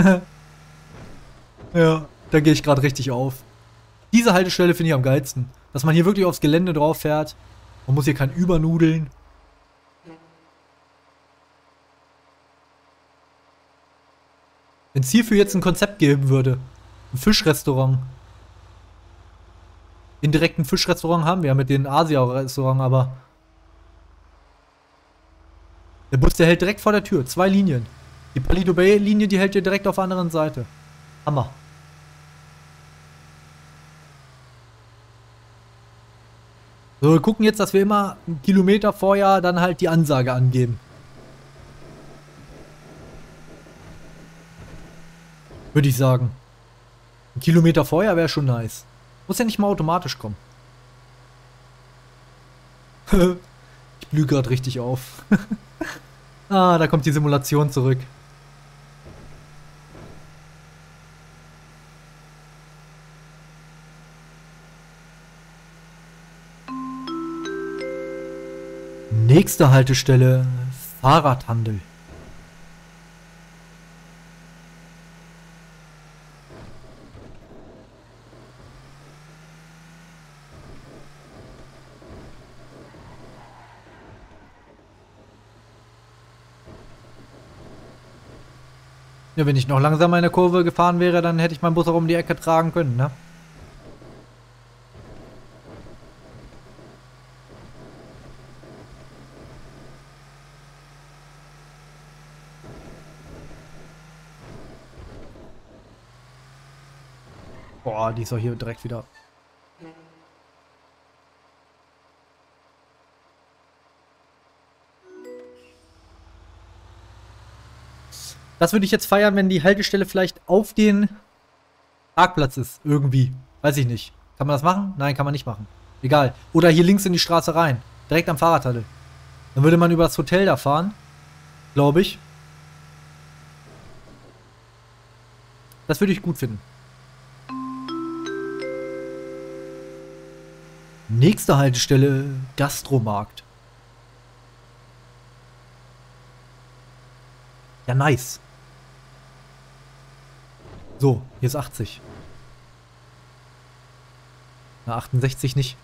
Ja, da gehe ich gerade richtig auf. Diese Haltestelle finde ich am geilsten. Dass man hier wirklich aufs Gelände drauf fährt. Man muss hier kein Übernudeln. Wenn es hierfür jetzt ein Konzept geben würde. Ein Fischrestaurant. Indirekt ein Fischrestaurant haben wir ja mit dem Asia-Restaurant, aber der Bus, der hält direkt vor der Tür. Zwei Linien. Die Paleto Bay-Linie, die hält hier direkt auf der anderen Seite. Hammer. So, wir gucken jetzt, dass wir immer einen Kilometer vorher dann halt die Ansage angeben. Würde ich sagen. Ein Kilometer vorher wäre schon nice. Muss ja nicht mal automatisch kommen. Ich blühe gerade richtig auf. Ah, da kommt die Simulation zurück. Nächste Haltestelle: Fahrradhandel. Ja, wenn ich noch langsamer in der Kurve gefahren wäre, dann hätte ich meinen Bus auch um die Ecke tragen können, ne? Boah, die ist doch hier direkt wieder. Das würde ich jetzt feiern, wenn die Haltestelle vielleicht auf den Parkplatz ist. Irgendwie. Weiß ich nicht. Kann man das machen? Nein, kann man nicht machen. Egal. Oder hier links in die Straße rein. Direkt am Fahrradhandel. Dann würde man über das Hotel da fahren. Glaube ich. Das würde ich gut finden. Nächste Haltestelle: Gastromarkt. Ja, nice. So, hier ist achtzig. Na, achtundsechzig nicht.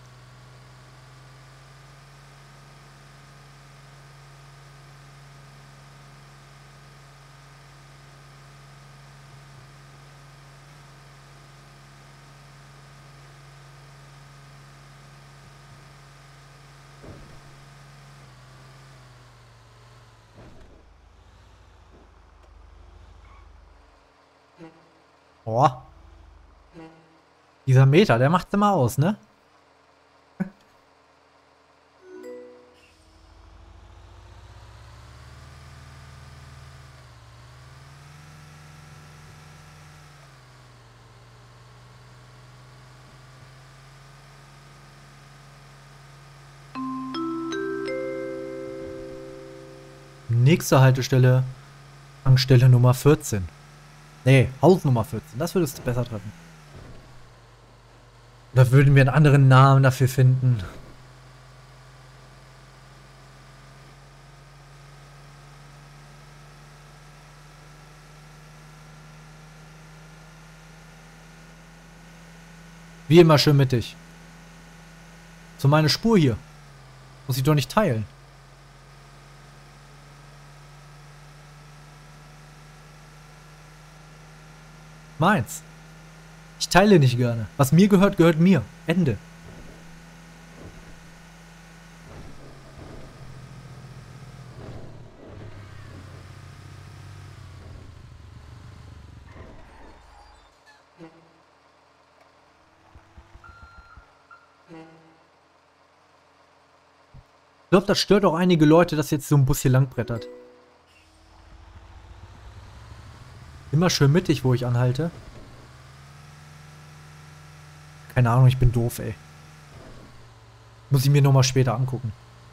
Oh, dieser Meter, der macht's immer aus, ne? Nächste Haltestelle, Tankstelle Nummer vierzehn. Nee, Haus Nummer vierzehn, das würdest du besser treffen. Oder würden wir einen anderen Namen dafür finden? Wie immer schön mittig. So meine Spur hier. Muss ich doch nicht teilen. Meins. Ich teile nicht gerne. Was mir gehört, gehört mir. Ende. Ich glaube, das stört auch einige Leute, dass jetzt so ein Bus hier langbrettert. Immer schön mittig, wo ich anhalte. Keine Ahnung, ich bin doof, ey. Muss ich mir nochmal später angucken.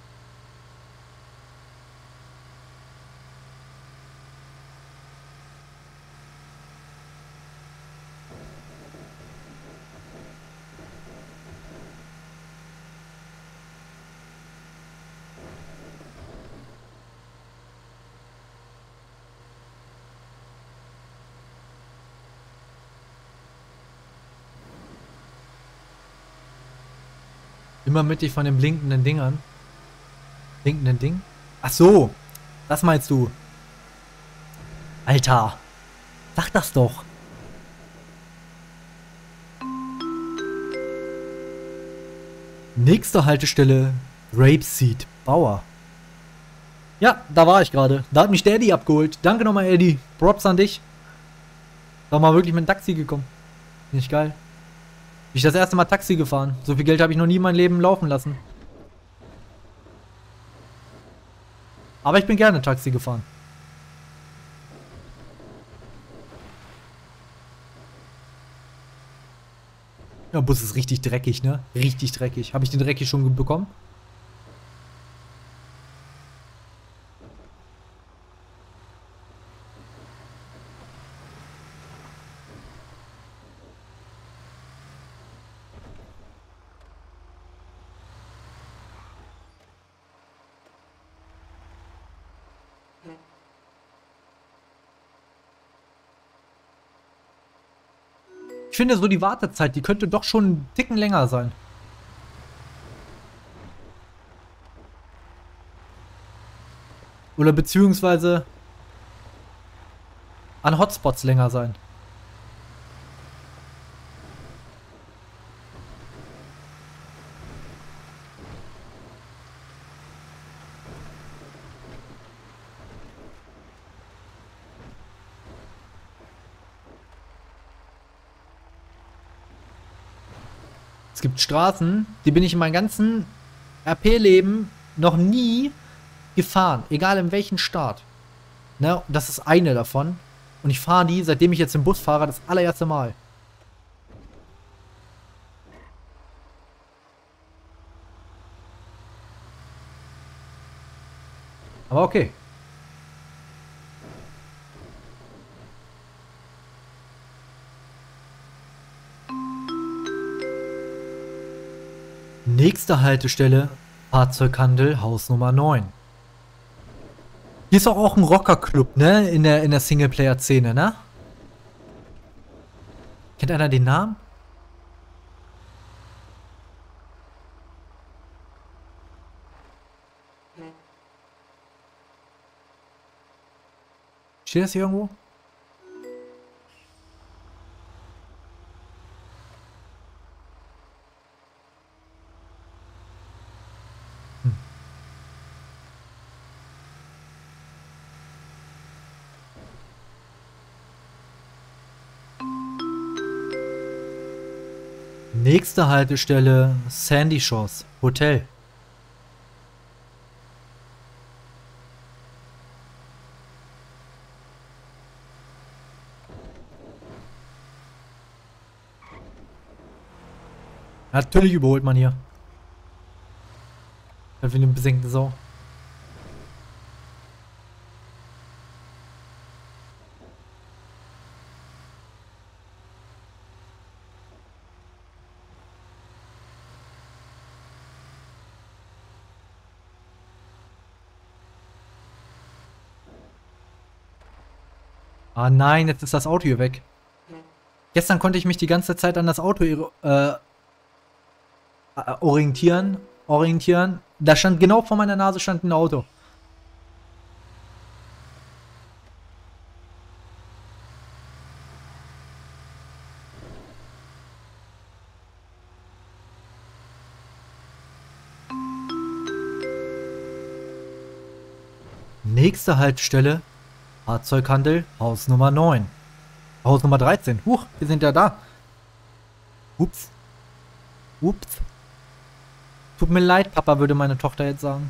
Immer mittig von den blinkenden Dingern. Blinkenden Ding? Ach so, das meinst du. Alter, sag das doch. Nächste Haltestelle, Rapeseed Bauer. Ja, da war ich gerade. Da hat mich der Eddie abgeholt. Danke nochmal, Eddie. Props an dich. Da mal wirklich mit dem Taxi gekommen. Nicht geil. Bin ich das erste Mal Taxi gefahren. So viel Geld habe ich noch nie in meinem Leben laufen lassen. Aber ich bin gerne Taxi gefahren. Der Bus ist richtig dreckig, ne? Richtig dreckig. Habe ich den dreckig schon bekommen? Ich finde so die Wartezeit, die könnte doch schon einen Ticken länger sein. Oder beziehungsweise an Hotspots länger sein. Es gibt Straßen, die bin ich in meinem ganzen R P-Leben noch nie gefahren. Egal in welchen Staat. Ne? Das ist eine davon. Und ich fahre die, seitdem ich jetzt im Bus fahre, das allererste Mal. Aber okay. Nächste Haltestelle, Fahrzeughandel, Haus Nummer neun. Hier ist auch, auch ein Rockerclub, ne? In der, in der Singleplayer-Szene, ne? Kennt einer den Namen? Steht das hier irgendwo? Hm. Nächste Haltestelle Sandy Shores Hotel. Natürlich überholt man hier. Wie eine besenkte Sau. Ah nein, jetzt ist das Auto hier weg. Gestern konnte ich mich die ganze Zeit an das Auto äh, orientieren. Orientieren. Da stand genau vor meiner Nase stand ein Auto. Nächste Haltestelle Fahrzeughandel, Haus Nummer neun. Haus Nummer dreizehn. Huch, wir sind ja da. Ups. Ups. Tut mir leid, Papa, würde meine Tochter jetzt sagen.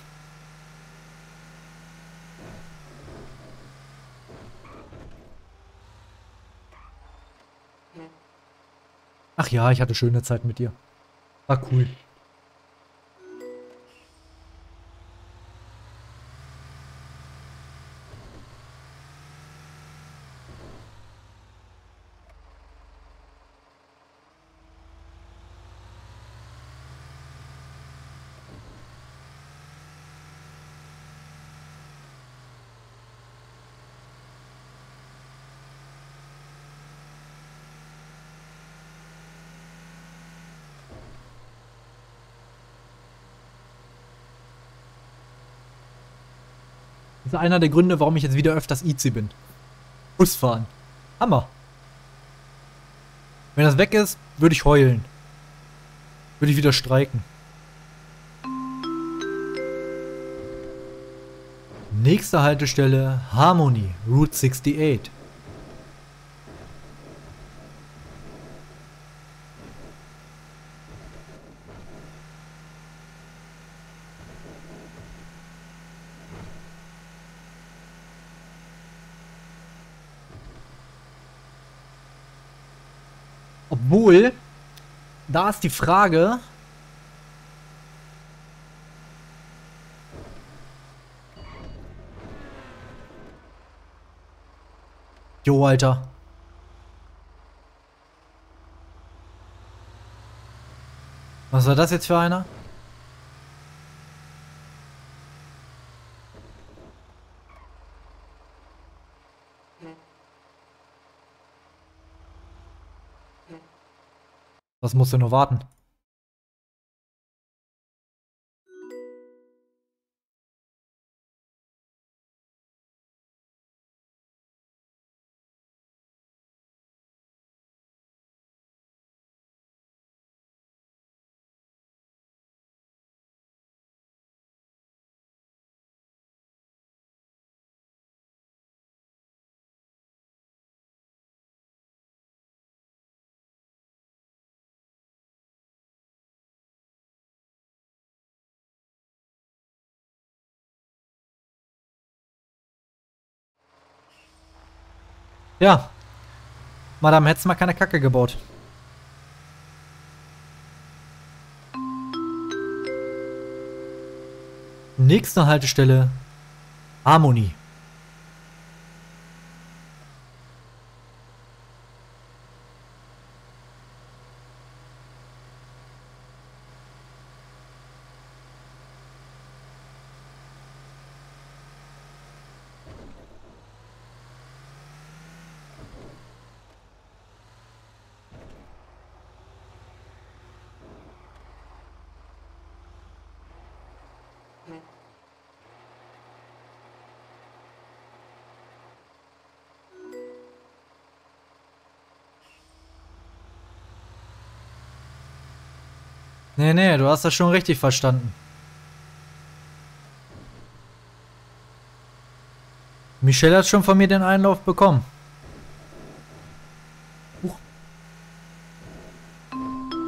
Ach ja, ich hatte schöne Zeit mit dir. War cool. Das ist einer der Gründe, warum ich jetzt wieder öfters I C bin. Busfahren. Hammer. Wenn das weg ist, würde ich heulen. Würde ich wieder streiken. Nächste Haltestelle Harmony, Route achtundsiebzig. Obwohl, da ist die Frage. Jo, Alter. Was war das jetzt für einer? Was musst du nur warten? Ja. Madame, hättest mal keine Kacke gebaut. Nächste Haltestelle Harmony. Nee, nee, du hast das schon richtig verstanden. Michelle hat schon von mir den Einlauf bekommen. Huch.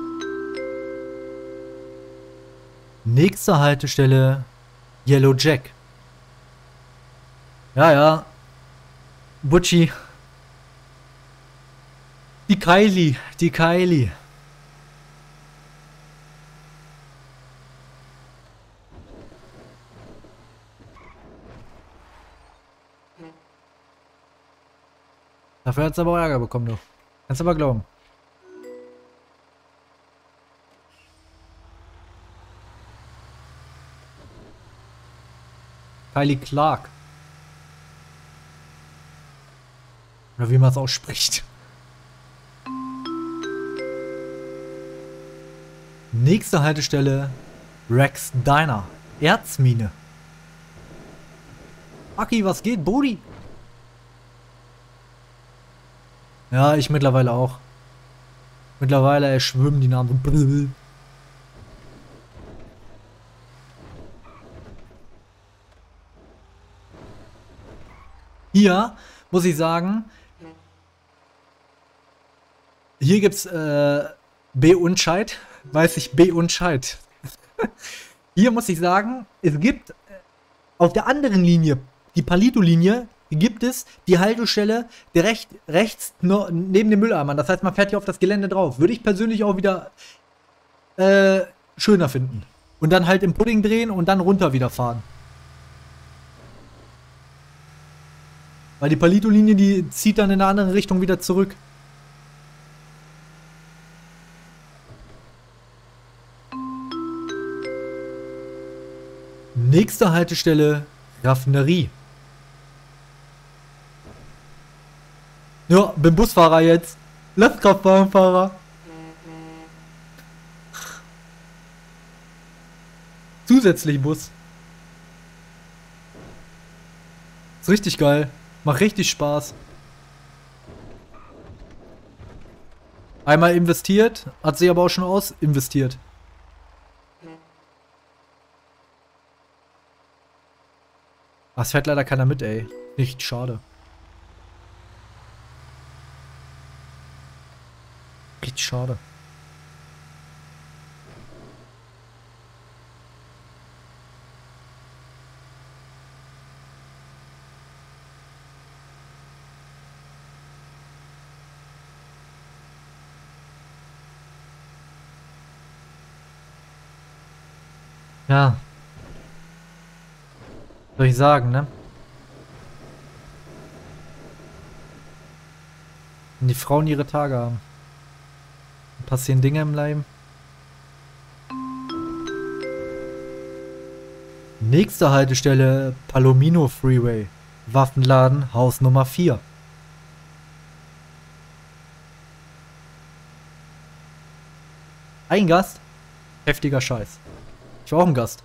Nächste Haltestelle Yellow Jack. Ja, ja. Butchi. Die Kylie. Die Kylie. Dafür hat es aber auch Ärger bekommen, du. Kannst aber glauben. Kylie Clark. Oder wie man es ausspricht. Nächste Haltestelle Rex Diner. Erzmine. Aki, was geht, Brudi? Ja, ich mittlerweile auch. Mittlerweile ey, schwimmen die Namen. Hier muss ich sagen, hier gibt's äh, B-Unscheid. Weiß ich, B-Unscheid. Hier muss ich sagen, es gibt auf der anderen Linie, die Palito-Linie, gibt es die Haltestelle direkt rechts nur neben dem Mülleimer. Das heißt, man fährt hier auf das Gelände drauf. Würde ich persönlich auch wieder äh, schöner finden. Und dann halt im Pudding drehen und dann runter wieder fahren. Weil die Palito-Linie, die zieht dann in eine andere Richtung wieder zurück. Nächste Haltestelle, Raffinerie. Ja, bin Busfahrer jetzt. Lastkraftwagenfahrer. Zusätzlich Bus. Ist richtig geil. Macht richtig Spaß. Einmal investiert, hat sich aber auch schon aus investiert. Ach, es fährt leider keiner mit, ey. Nicht schade. Richtig schade. Ja. Soll ich sagen, ne? Wenn die Frauen ihre Tage haben. Passieren Dinge im Leben. Nächste Haltestelle Palomino Freeway. Waffenladen, Haus Nummer vier. Ein Gast? Heftiger Scheiß. Ich war auch ein Gast.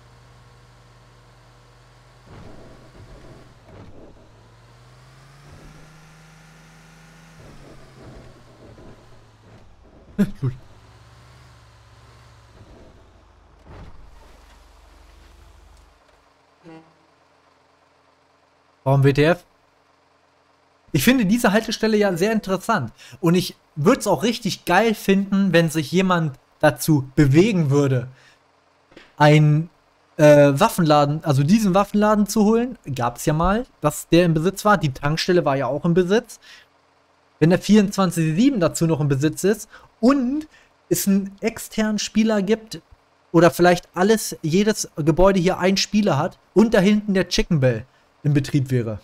Lul. Warum W T F? Ich finde diese Haltestelle ja sehr interessant. Und ich würde es auch richtig geil finden, wenn sich jemand dazu bewegen würde, einen äh, Waffenladen, also diesen Waffenladen zu holen. Gab es ja mal, dass der im Besitz war. Die Tankstelle war ja auch im Besitz. Wenn der vierundzwanzig sieben dazu noch im Besitz ist und es einen externen Spieler gibt oder vielleicht alles, jedes Gebäude hier einen Spieler hat und da hinten der Chicken Bell in Betrieb wäre.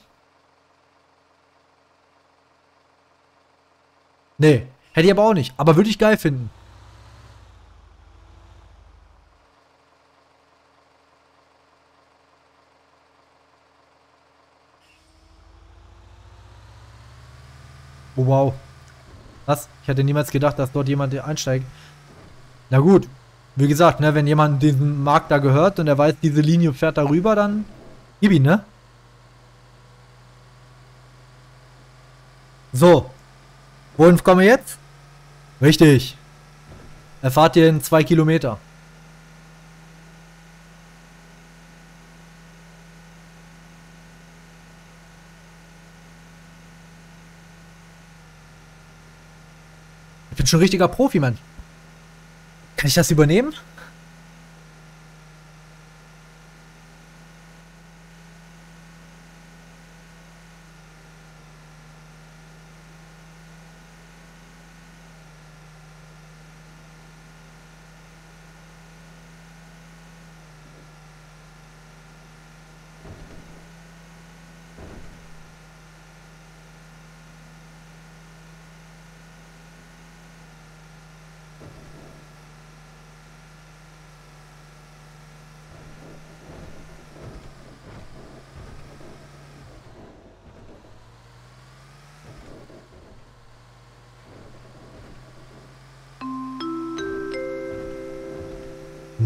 Nee, hätte ich aber auch nicht, aber würde ich geil finden. Oh, wow. Was? Ich hätte niemals gedacht, dass dort jemand einsteigt. Na gut. Wie gesagt, ne, wenn jemand diesen Markt da gehört und er weiß, diese Linie fährt da rüber, dann gib ihn, ne? So. Wohin kommen wir jetzt? Richtig. Erfahrt ihr in zwei Kilometer. Ich bin schon ein richtiger Profi, Mann. Kann ich das übernehmen?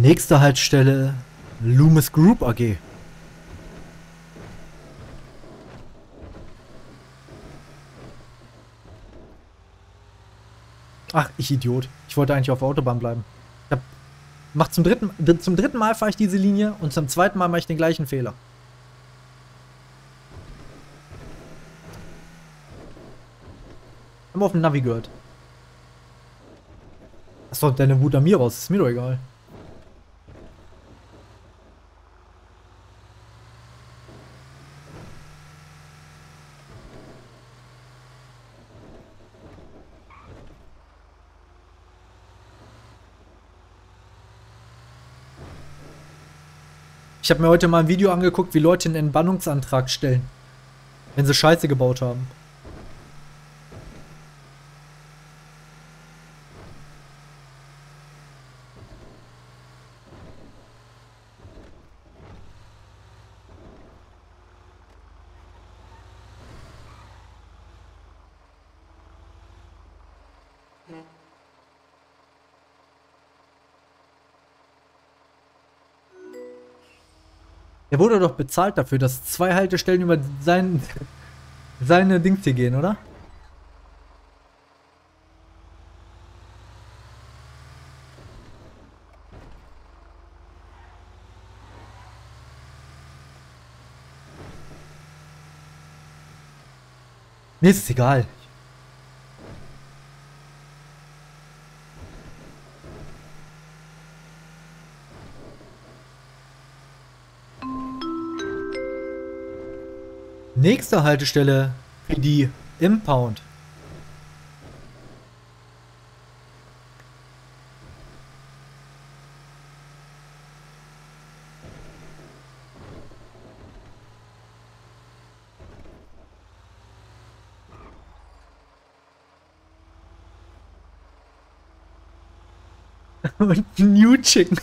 Nächste Haltestelle Loomis Group A G. Ach, ich Idiot. Ich wollte eigentlich auf der Autobahn bleiben. Ich hab, mach zum dritten, zum dritten Mal fahre ich diese Linie und zum zweiten Mal mache ich den gleichen Fehler. Haben wir auf dem Navi gehört. Das ist doch deine Wut an mir raus. Ist mir doch egal. Ich habe mir heute mal ein Video angeguckt, wie Leute einen Entbannungsantrag stellen, wenn sie Scheiße gebaut haben. Er wurde doch bezahlt dafür, dass zwei Haltestellen über sein, seine Dings hier gehen, oder? Mir ist es egal. Nächste Haltestelle für die Impound. Und New Chicken.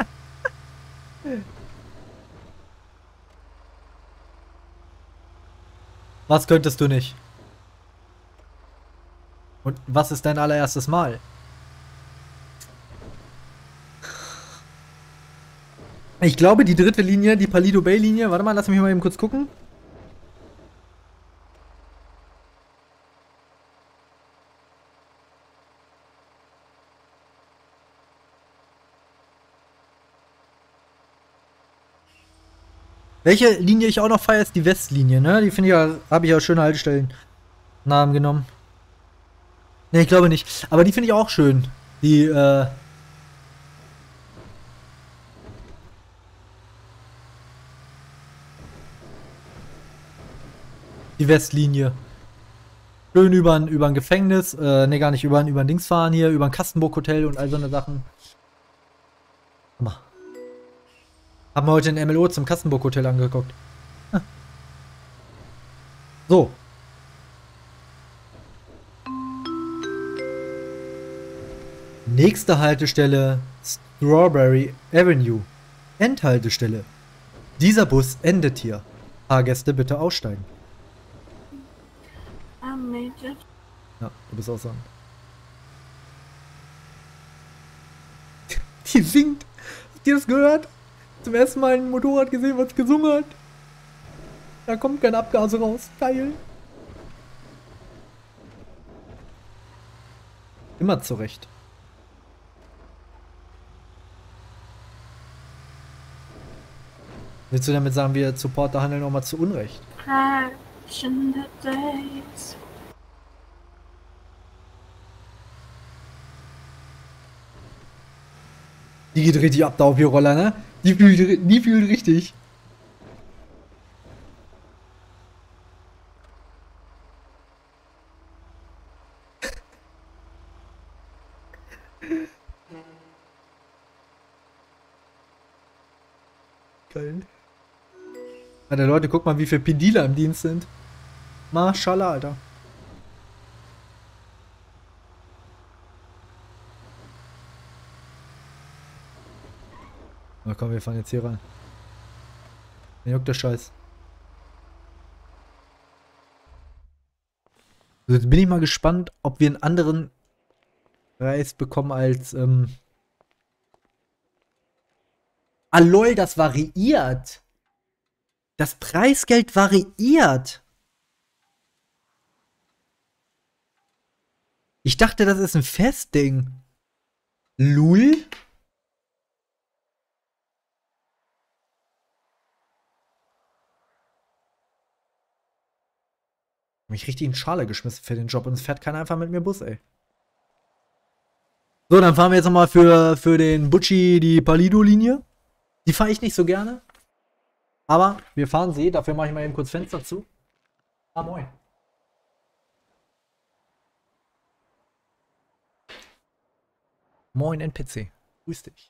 Was könntest du nicht? Und was ist dein allererstes Mal? Ich glaube, die dritte Linie, die Paleto Bay Linie, warte mal, lass mich mal eben kurz gucken. Welche Linie ich auch noch feiere, ist die Westlinie, ne? Die finde ich ja, habe ich ja schöne Haltestellen Namen genommen. Ne, ich glaube nicht. Aber die finde ich auch schön. Die, äh. Die Westlinie. Schön über ein, über ein Gefängnis, äh, ne, gar nicht, über ein, über ein Dings fahren hier, über ein Kastenburg Hotel und all so eine Sachen. Hammer. Haben wir heute ein M L O zum Kastenburg Hotel angeguckt. Hm. So. Nächste Haltestelle Strawberry Avenue. Endhaltestelle. Dieser Bus endet hier. Fahrgäste bitte aussteigen. Ja, du bist auch so. Die singt. Habt ihr das gehört? Zum ersten Mal ein Motorrad gesehen, was gesungen hat. Da kommt kein Abgas raus. Geil. Immer zurecht. Willst du damit sagen, wir Supporter handeln auch mal zu Unrecht? Die geht richtig ab da auf ihr Roller, ne? Die fühlt, die fühlt richtig. Geil. Alter Leute, guck mal, wie viele Pedila im Dienst sind. Maschallah, Alter. Na komm, wir fahren jetzt hier rein. Mir juckt der Scheiß. Also jetzt bin ich mal gespannt, ob wir einen anderen Preis bekommen als, ähm Ah, lol, das variiert. Das Preisgeld variiert. Ich dachte, das ist ein Festding. Lul? Mich richtig in Schale geschmissen für den Job und es fährt keiner einfach mit mir Bus, ey. So, dann fahren wir jetzt nochmal für, für den Butchi die Palido-Linie. Die fahre ich nicht so gerne. Aber wir fahren sie. Dafür mache ich mal eben kurz Fenster zu. Ah, moin. Moin, N P C. Grüß dich.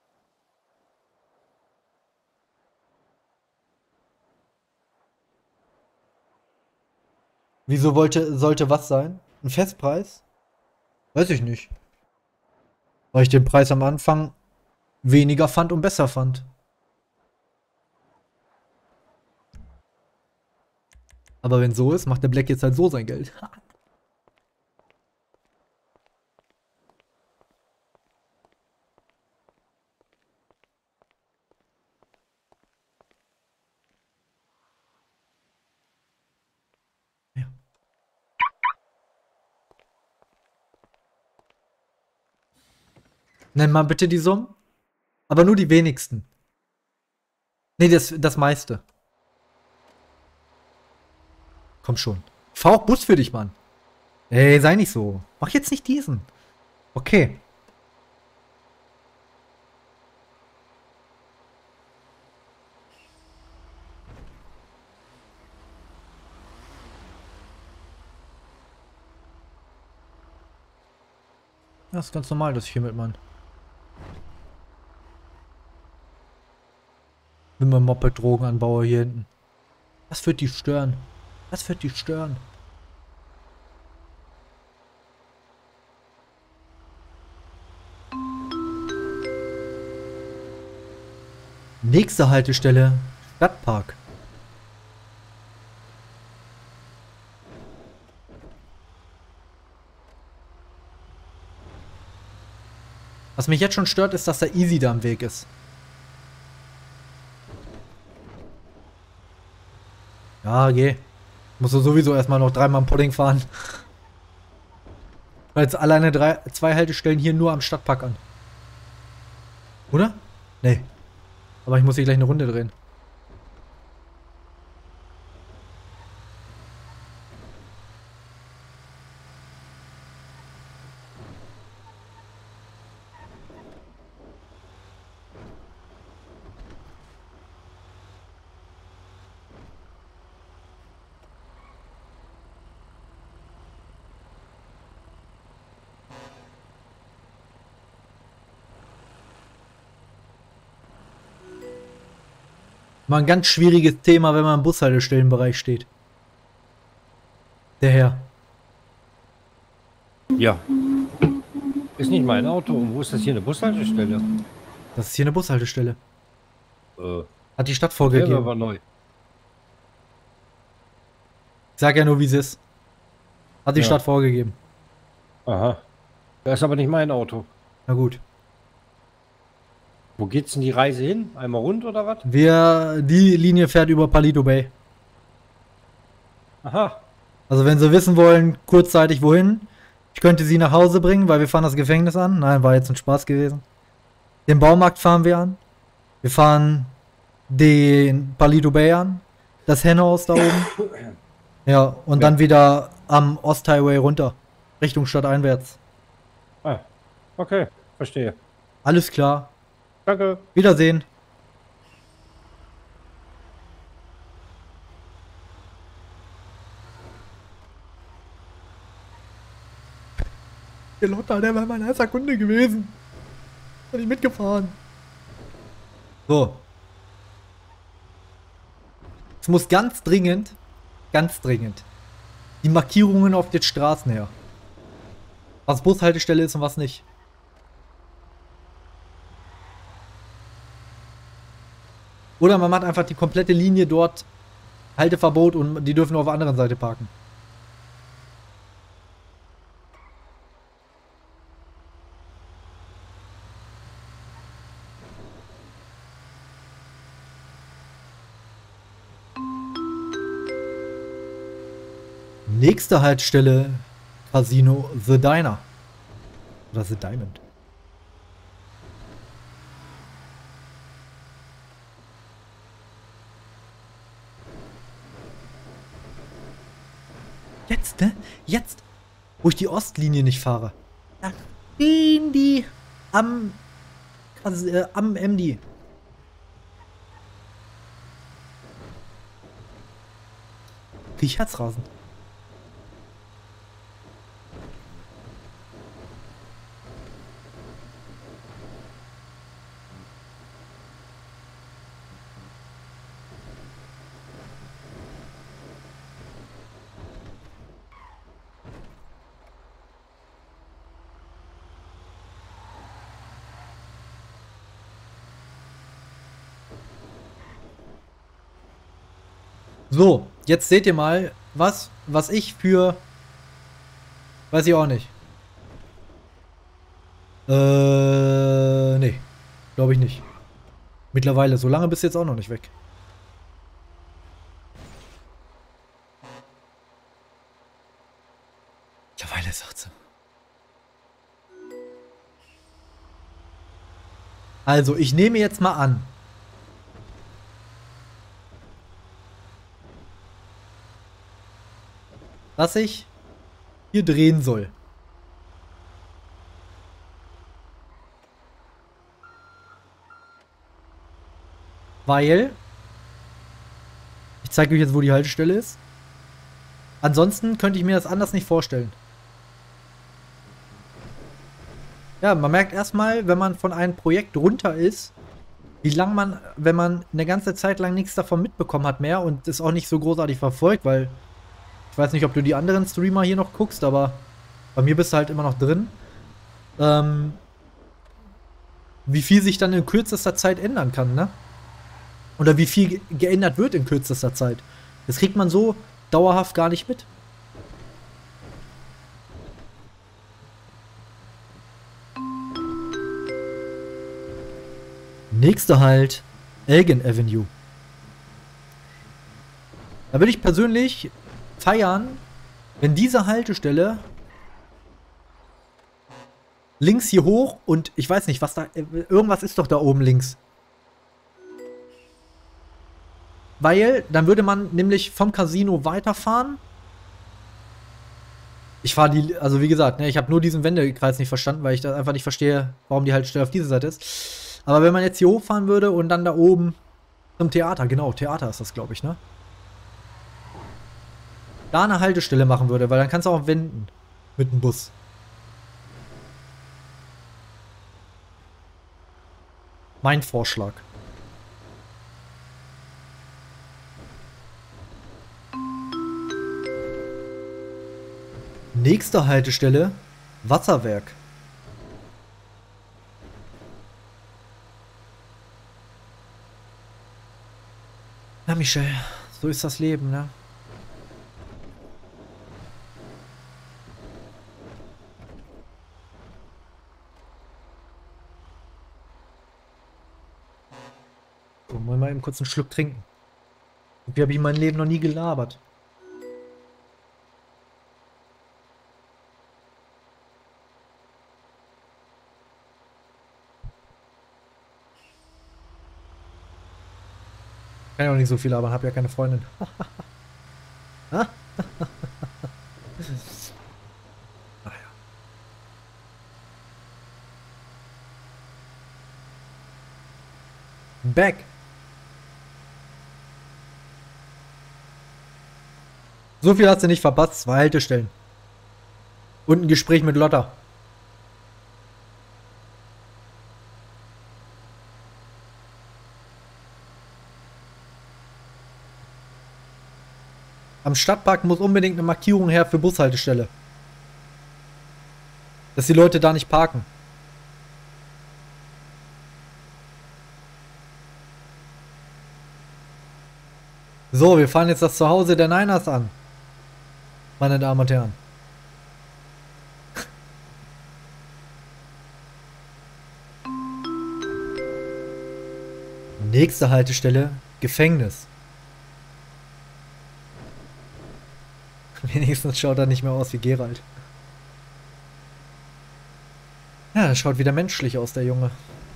Wieso wollte, sollte was sein? Ein Festpreis? Weiß ich nicht. Weil ich den Preis am Anfang weniger fand und besser fand. Aber wenn so ist, macht der Black jetzt halt so sein Geld. Ja. Nenn mal bitte die Summen. Aber nur die wenigsten. Nee, das, das meiste. Komm schon. Fahr auch Bus für dich, Mann. Ey, sei nicht so. Mach jetzt nicht diesen. Okay. Das ist ganz normal, dass ich hier mit meinem mit meinem Moped Drogen anbaue hier hinten. Das wird die stören. Das wird die stören. Nächste Haltestelle, Stadtpark. Was mich jetzt schon stört, ist, dass der Easy da am Weg ist. Ja, geh. Musst du sowieso erstmal noch dreimal Pudding fahren. Weil jetzt alleine drei, zwei Haltestellen hier nur am Stadtpark an. Oder? Nee. Aber ich muss hier gleich eine Runde drehen. Mal ein ganz schwieriges Thema, wenn man im Bushaltestellenbereich steht. Der Herr. Ja. Ist nicht mein Auto. Und wo ist das hier eine Bushaltestelle? Das ist hier eine Bushaltestelle. Äh, Hat die Stadt der vorgegeben. war neu. Ich sag ja nur, wie es ist. Hat die Ja. Stadt vorgegeben. Aha. Das ist aber nicht mein Auto. Na gut. Wo geht's denn die Reise hin? Einmal rund oder was? Wir, die Linie fährt über Paleto Bay. Aha. Also wenn Sie wissen wollen, kurzzeitig wohin, ich könnte Sie nach Hause bringen, weil wir fahren das Gefängnis an. Nein, war jetzt ein Spaß gewesen. Den Baumarkt fahren wir an. Wir fahren den Paleto Bay an. Das Hennehaus da oben. Ja, und Ja. dann wieder am Osthighway runter. Richtung Stadt einwärts. Ah. Okay. Verstehe. Alles klar. Danke. Wiedersehen. Der Lotta, der war mein erster Kunde gewesen. Bin ich mitgefahren. So. Es muss ganz dringend, ganz dringend, die Markierungen auf den Straßen her. Was Bushaltestelle ist und was nicht. Oder man macht einfach die komplette Linie dort Halteverbot und die dürfen nur auf der anderen Seite parken. Nächste Haltestelle, Casino The Diner. Oder The Diamond. Jetzt, ne? Jetzt, wo ich die Ostlinie nicht fahre. Da stehen die am, äh, am M D. Krieg ich Herzrasen. So, jetzt seht ihr mal, was, was ich für... Weiß ich auch nicht. Äh, nee. Glaube ich nicht. Mittlerweile, so lange bist du jetzt auch noch nicht weg. Mittlerweile, sagt sie. Also, ich nehme jetzt mal an. Dass ich hier drehen soll. Weil ich zeige euch jetzt, wo die Haltestelle ist. Ansonsten könnte ich mir das anders nicht vorstellen. Ja, man merkt erstmal, wenn man von einem Projekt runter ist, wie lange man, wenn man eine ganze Zeit lang nichts davon mitbekommen hat mehr und es auch nicht so großartig verfolgt, weil ich weiß nicht, ob du die anderen Streamer hier noch guckst, aber bei mir bist du halt immer noch drin. Ähm, wie viel sich dann in kürzester Zeit ändern kann, ne? Oder wie viel geändert wird in kürzester Zeit. Das kriegt man so dauerhaft gar nicht mit. Nächster Halt, Elgin Avenue. Da würde ich persönlich feiern, wenn diese Haltestelle links hier hoch und ich weiß nicht, was da, irgendwas ist doch da oben links. Weil dann würde man nämlich vom Casino weiterfahren. Ich fahre die, also wie gesagt, ne, ich habe nur diesen Wendekreis nicht verstanden, weil ich da einfach nicht verstehe, warum die Haltestelle auf dieser Seite ist. Aber wenn man jetzt hier hochfahren würde und dann da oben zum Theater, genau, Theater ist das, glaube ich, ne? Da eine Haltestelle machen würde, weil dann kannst du auch wenden mit dem Bus. Mein Vorschlag. Nächste Haltestelle, Wasserwerk. Na, Michel, so ist das Leben, ne? So, wollen wir mal eben kurz einen Schluck trinken. Wie habe ich in meinem Leben noch nie gelabert? Kann ja auch nicht so viel labern, habe ja keine Freundin. Naja. Back. So viel hast du nicht verpasst. Zwei Haltestellen. Und ein Gespräch mit Lotta. Am Stadtpark muss unbedingt eine Markierung her für Bushaltestelle. Dass die Leute da nicht parken. So, wir fahren jetzt das Zuhause der Niners an. Meine Damen und Herren. Nächste Haltestelle, Gefängnis. Wenigstens schaut er nicht mehr aus wie Geralt. Ja, er schaut wieder menschlich aus, der Junge.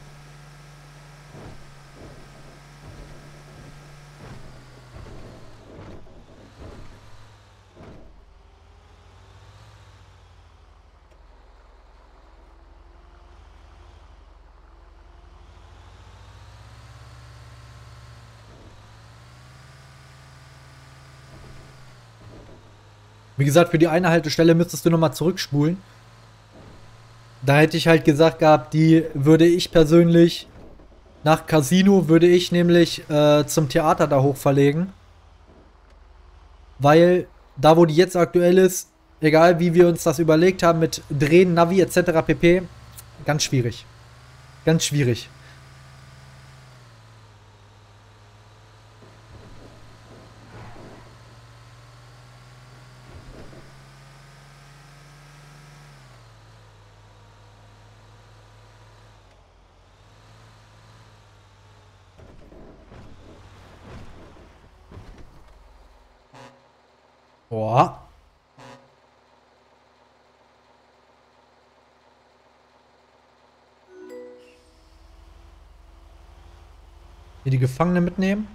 Wie gesagt, für die eine Haltestelle müsstest du nochmal zurückspulen. Da hätte ich halt gesagt gehabt, die würde ich persönlich nach Casino würde ich nämlich äh, zum Theater da hoch verlegen. Weil da, wo die jetzt aktuell ist, egal wie wir uns das überlegt haben mit Drehen, Navi et cetera pp, ganz schwierig. Ganz schwierig. Boah. Hier die Gefangenen mitnehmen.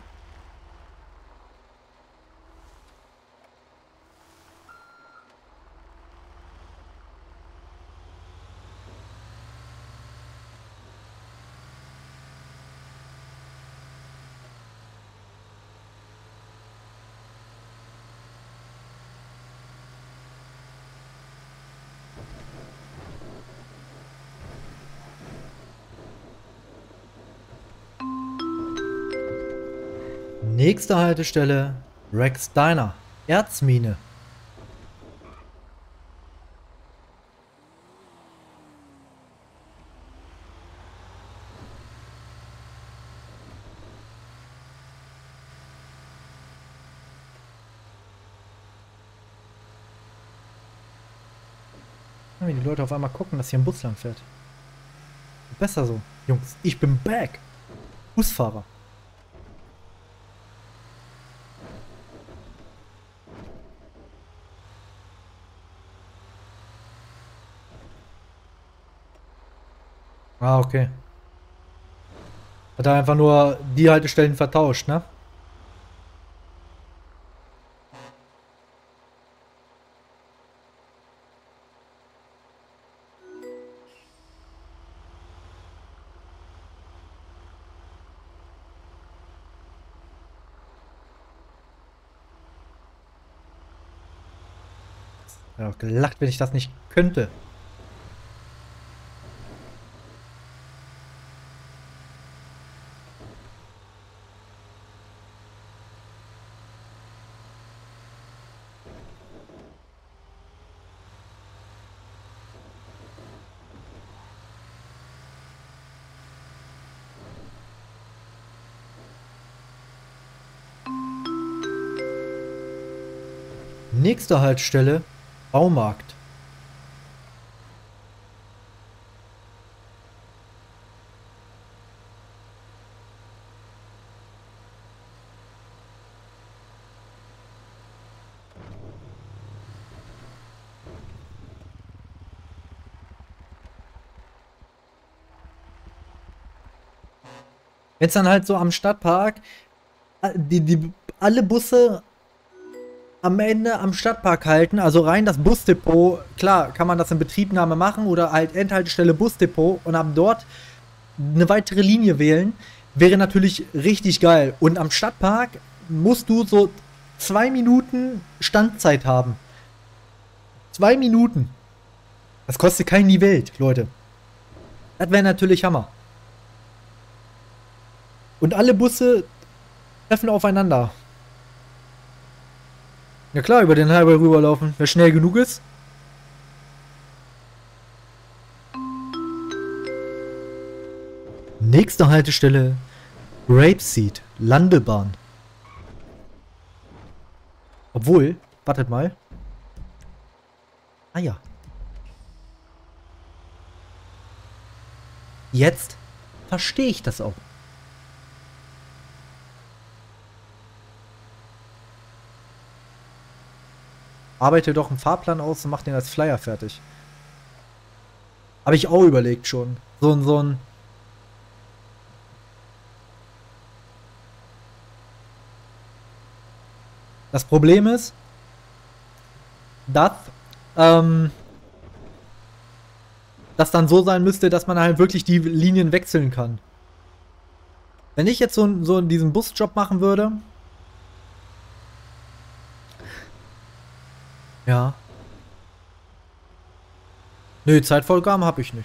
Nächste Haltestelle, Rex Diner, Erzmine. Wie die Leute auf einmal gucken, dass hier ein Bus lang fährt. Besser so. Jungs, ich bin back. Busfahrer. Ah, okay. Hat er einfach nur die Haltestellen vertauscht, ne? Ich hätte auch gelacht, wenn ich das nicht könnte. Nächste Haltestelle, Baumarkt. Wenn es dann halt so am Stadtpark, die, die, alle Busse am Ende am Stadtpark halten, also rein das Busdepot, klar, kann man das in Betriebnahme machen oder halt Endhaltestelle Busdepot und ab dort eine weitere Linie wählen, wäre natürlich richtig geil. Und am Stadtpark musst du so zwei Minuten Standzeit haben. Zwei Minuten. Das kostet kein die Welt, Leute. Das wäre natürlich Hammer. Und alle Busse treffen aufeinander. Ja klar, über den Highway rüberlaufen, wer schnell genug ist. Nächste Haltestelle, Grapeseed, Landebahn. Obwohl, wartet mal. Ah ja. Jetzt verstehe ich das auch. arbeite doch einen Fahrplan aus und mach den als Flyer fertig. Habe ich auch überlegt schon. So ein, so ein. Das Problem ist, dass, ähm, das dann so sein müsste, dass man halt wirklich die Linien wechseln kann. Wenn ich jetzt so, so diesen Busjob machen würde. Ja. Nö, Zeitvorgaben habe ich nicht.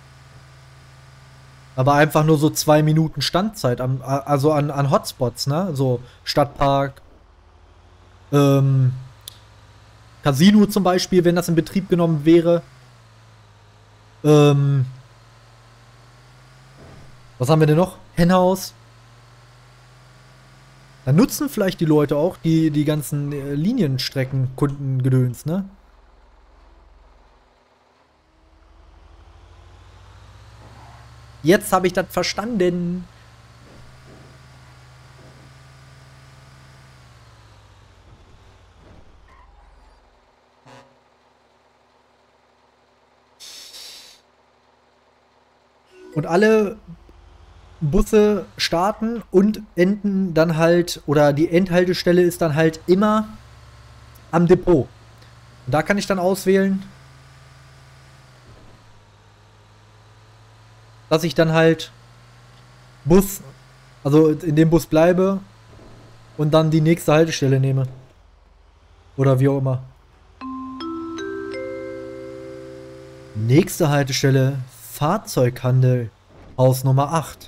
Aber einfach nur so zwei Minuten Standzeit, am, also an, an Hotspots, ne? So Stadtpark, ähm, Casino zum Beispiel, wenn das in Betrieb genommen wäre. Ähm, was haben wir denn noch? Henhaus. Dann nutzen vielleicht die Leute auch die, die ganzen äh, Linienstrecken, Kundengedöns, ne? Jetzt habe ich das verstanden. Und alle Busse starten und enden dann halt, oder die Endhaltestelle ist dann halt immer am Depot. Und da kann ich dann auswählen, dass ich dann halt Bus, also in dem Bus bleibe und dann die nächste Haltestelle nehme. Oder wie auch immer. Nächste Haltestelle, Fahrzeughandel, Haus Nummer acht.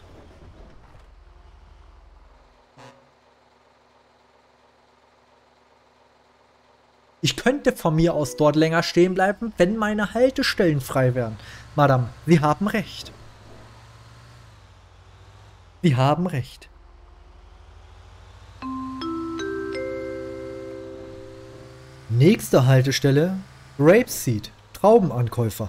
Ich könnte von mir aus dort länger stehen bleiben, wenn meine Haltestellen frei wären. Madame, Sie haben recht. Sie haben recht. Nächste Haltestelle, Grapeseed, Traubenankäufer.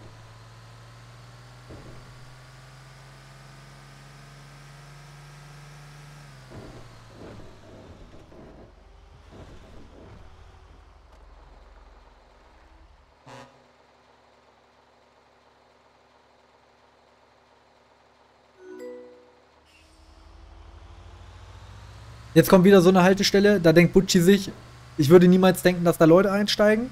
Jetzt kommt wieder so eine Haltestelle, da denkt Butchi sich, ich würde niemals denken, dass da Leute einsteigen.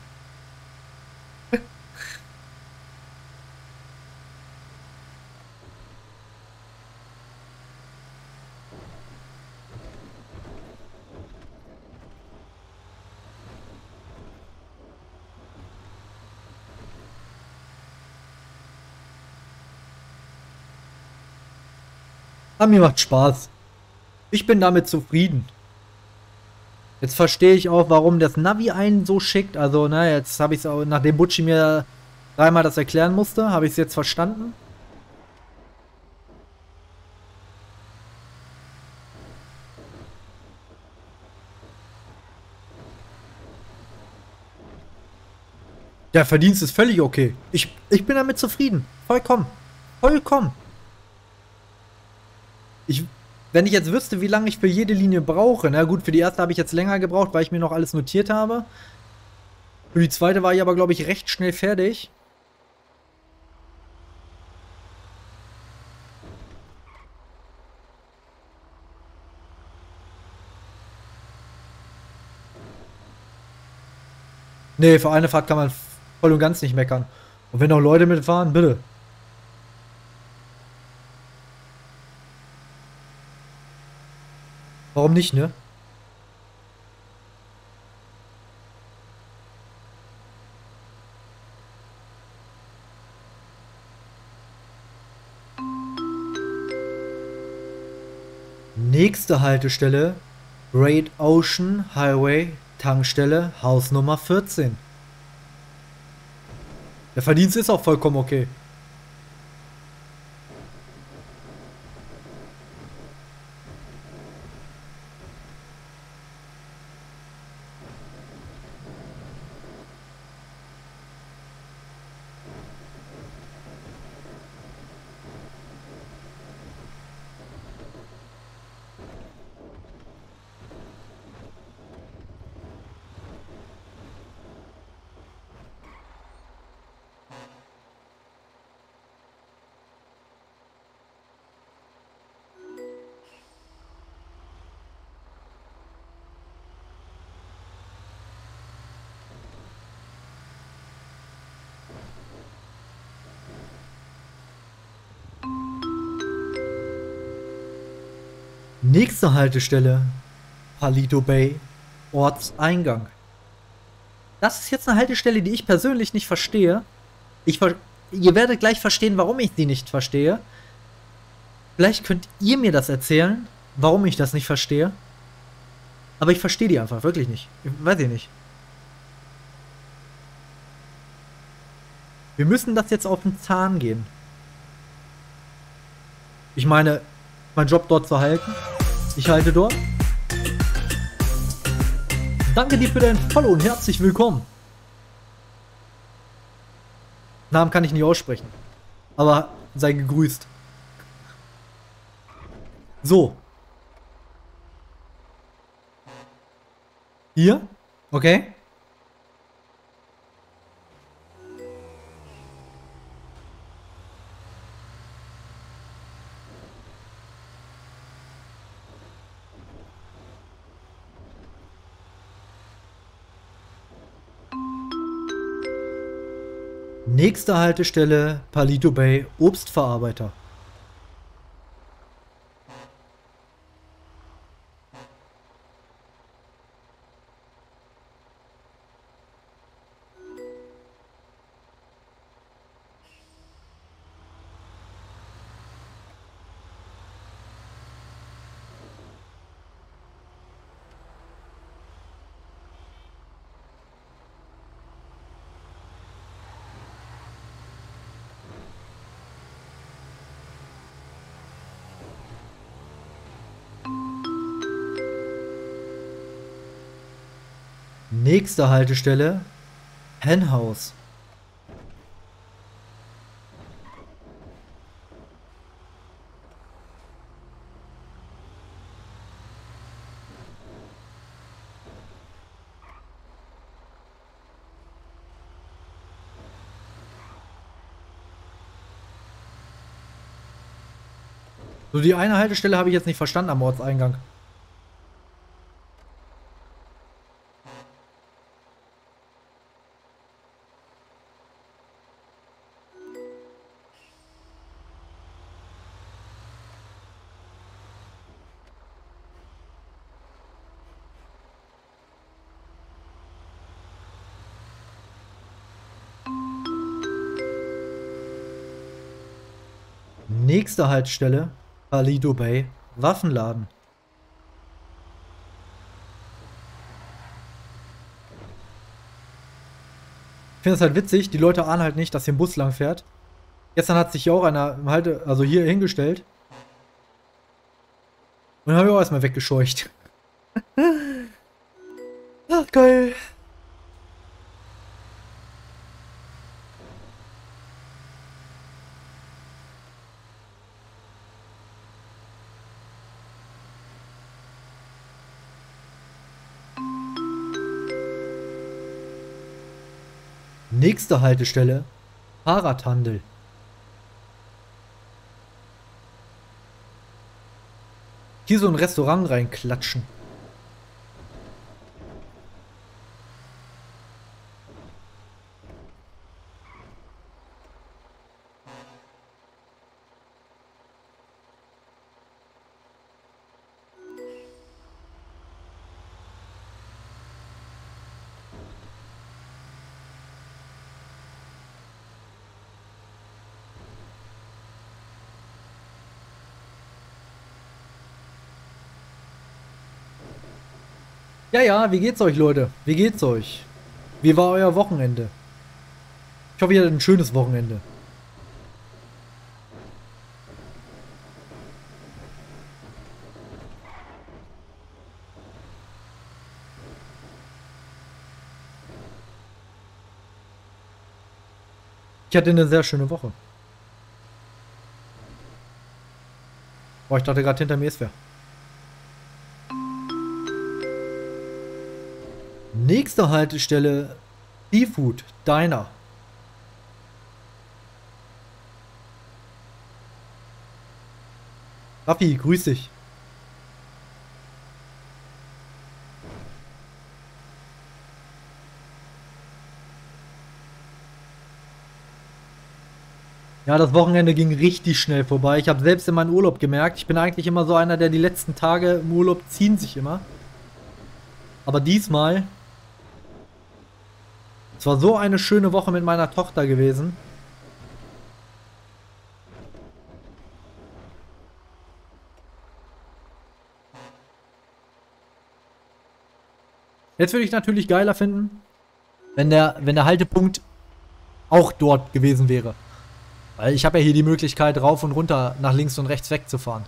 Aber mir macht Spaß. Ich bin damit zufrieden. Jetzt verstehe ich auch, warum das Navi einen so schickt. Also, na, jetzt habe ich es auch, nachdem Butchi mir dreimal das erklären musste, habe ich es jetzt verstanden. Der Verdienst ist völlig okay. Ich, ich bin damit zufrieden. Vollkommen. Vollkommen. Ich, wenn ich jetzt wüsste, wie lange ich für jede Linie brauche, na gut, für die erste habe ich jetzt länger gebraucht, weil ich mir noch alles notiert habe. Für die zweite war ich aber, glaube ich, recht schnell fertig. Nee, für eine Fahrt kann man voll und ganz nicht meckern. Und wenn noch Leute mitfahren, bitte. Warum nicht, ne? Nächste Haltestelle, Great Ocean Highway, Tankstelle, Haus Nummer vierzehn. Der Verdienst ist auch vollkommen okay. Nächste Haltestelle, Paleto Bay, Ortseingang. Das ist jetzt eine Haltestelle, die ich persönlich nicht verstehe. Ich ver Ihr werdet gleich verstehen, warum ich sie nicht verstehe. Vielleicht könnt ihr mir das erzählen, warum ich das nicht verstehe. Aber ich verstehe die einfach, wirklich nicht. Ich weiß ich nicht. Wir müssen das jetzt auf den Zahn gehen. Ich meine, mein Job dort zu halten. Ich halte dort. Danke dir für dein Follow und herzlich willkommen. Namen kann ich nicht aussprechen. Aber sei gegrüßt. So. Hier? Okay. Nächste Haltestelle, Paleto Bay, Obstverarbeiter. Nächste Haltestelle, Henhaus. So, die eine Haltestelle habe ich jetzt nicht verstanden am Ortseingang. Nächste Haltestelle, Paleto Bay, Waffenladen. Ich finde es halt witzig, die Leute ahnen halt nicht, dass hier ein Bus lang fährt. Gestern hat sich hier auch einer im Halte, also hier hingestellt. Und dann habe ich auch erstmal weggescheucht. Ach, geil. Nächste Haltestelle, Fahrradhandel. Hier so ein Restaurant reinklatschen. Ja, ja, wie geht's euch, Leute? Wie geht's euch? Wie war euer Wochenende? Ich hoffe, ihr hattet ein schönes Wochenende. Ich hatte eine sehr schöne Woche. Boah, ich dachte gerade hinter mir ist wer. Nächste Haltestelle, Seafood Diner. Raffi, grüß dich. Ja, das Wochenende ging richtig schnell vorbei. Ich habe selbst in meinem Urlaub gemerkt, ich bin eigentlich immer so einer, der die letzten Tage im Urlaub ziehen sich immer. Aber diesmal, es war so eine schöne Woche mit meiner Tochter gewesen. Jetzt würde ich natürlich geiler finden, wenn der, wenn der Haltepunkt auch dort gewesen wäre. Weil ich habe ja hier die Möglichkeit, rauf und runter nach links und rechts wegzufahren.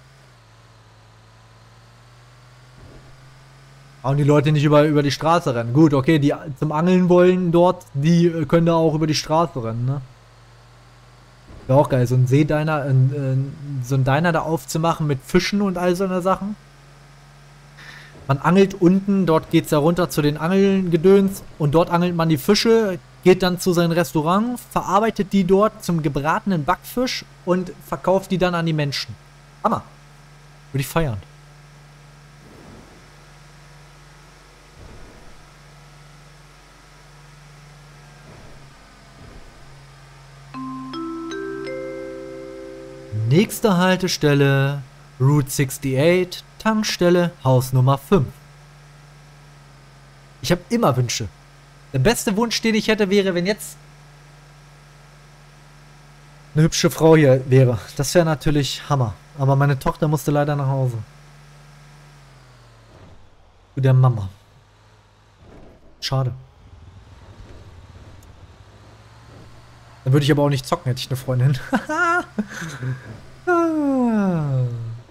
Und die Leute nicht über, über die Straße rennen. Gut, okay, die zum Angeln wollen dort, die können da auch über die Straße rennen, ne? Wäre auch geil, so ein Seediner, ein, so ein Diner da aufzumachen mit Fischen und all so eine Sachen. Man angelt unten, dort geht es ja runter zu den Angelgedöns und dort angelt man die Fische, geht dann zu seinem Restaurant, verarbeitet die dort zum gebratenen Backfisch und verkauft die dann an die Menschen. Hammer. Würde ich feiern. Nächste Haltestelle Route achtundsiebzig, Tankstelle, Haus Nummer fünf. Ich habe immer Wünsche. Der beste Wunsch, den ich hätte, wäre, wenn jetzt eine hübsche Frau hier wäre. Das wäre natürlich Hammer. Aber meine Tochter musste leider nach Hause. Zu der Mama. Schade. Dann würde ich aber auch nicht zocken, hätte ich eine Freundin. ah.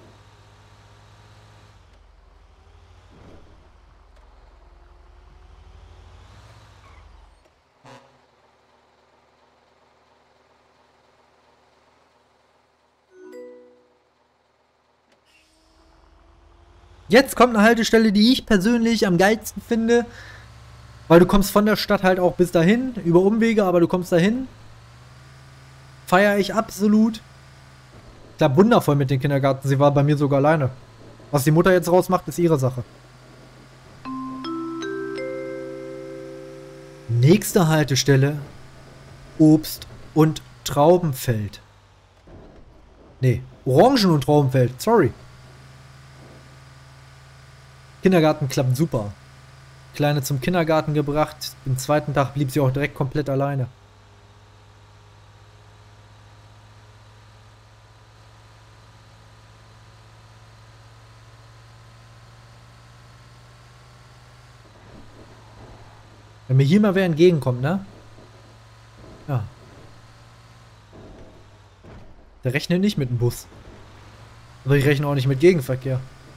Jetzt kommt eine Haltestelle, die ich persönlich am geilsten finde, weil du kommst von der Stadt halt auch bis dahin, über Umwege, aber du kommst dahin. Feiere ich absolut. Ich glaube, wundervoll mit dem Kindergarten. Sie war bei mir sogar alleine. Was die Mutter jetzt rausmacht, ist ihre Sache. Nächste Haltestelle: Obst- und Traubenfeld. Nee, Orangen- und Traubenfeld, sorry. Kindergarten klappt super. Kleine zum Kindergarten gebracht. Am zweiten Tag blieb sie auch direkt komplett alleine. Wenn mir hier mal wer entgegenkommt, ne? Ja. Der rechnet nicht mit dem Bus. Aber ich rechne auch nicht mit Gegenverkehr.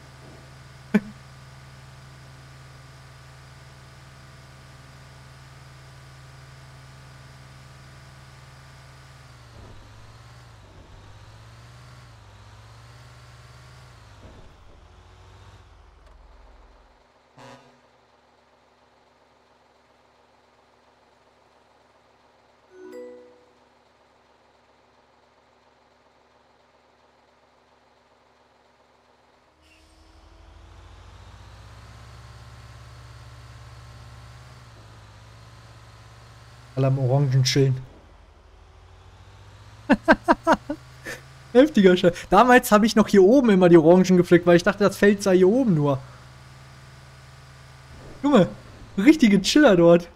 Alle am Orangen chillen. Heftiger Scheiß. Damals habe ich noch hier oben immer die Orangen gepflückt, weil ich dachte, das Feld sei hier oben nur. Junge, richtige Chiller dort.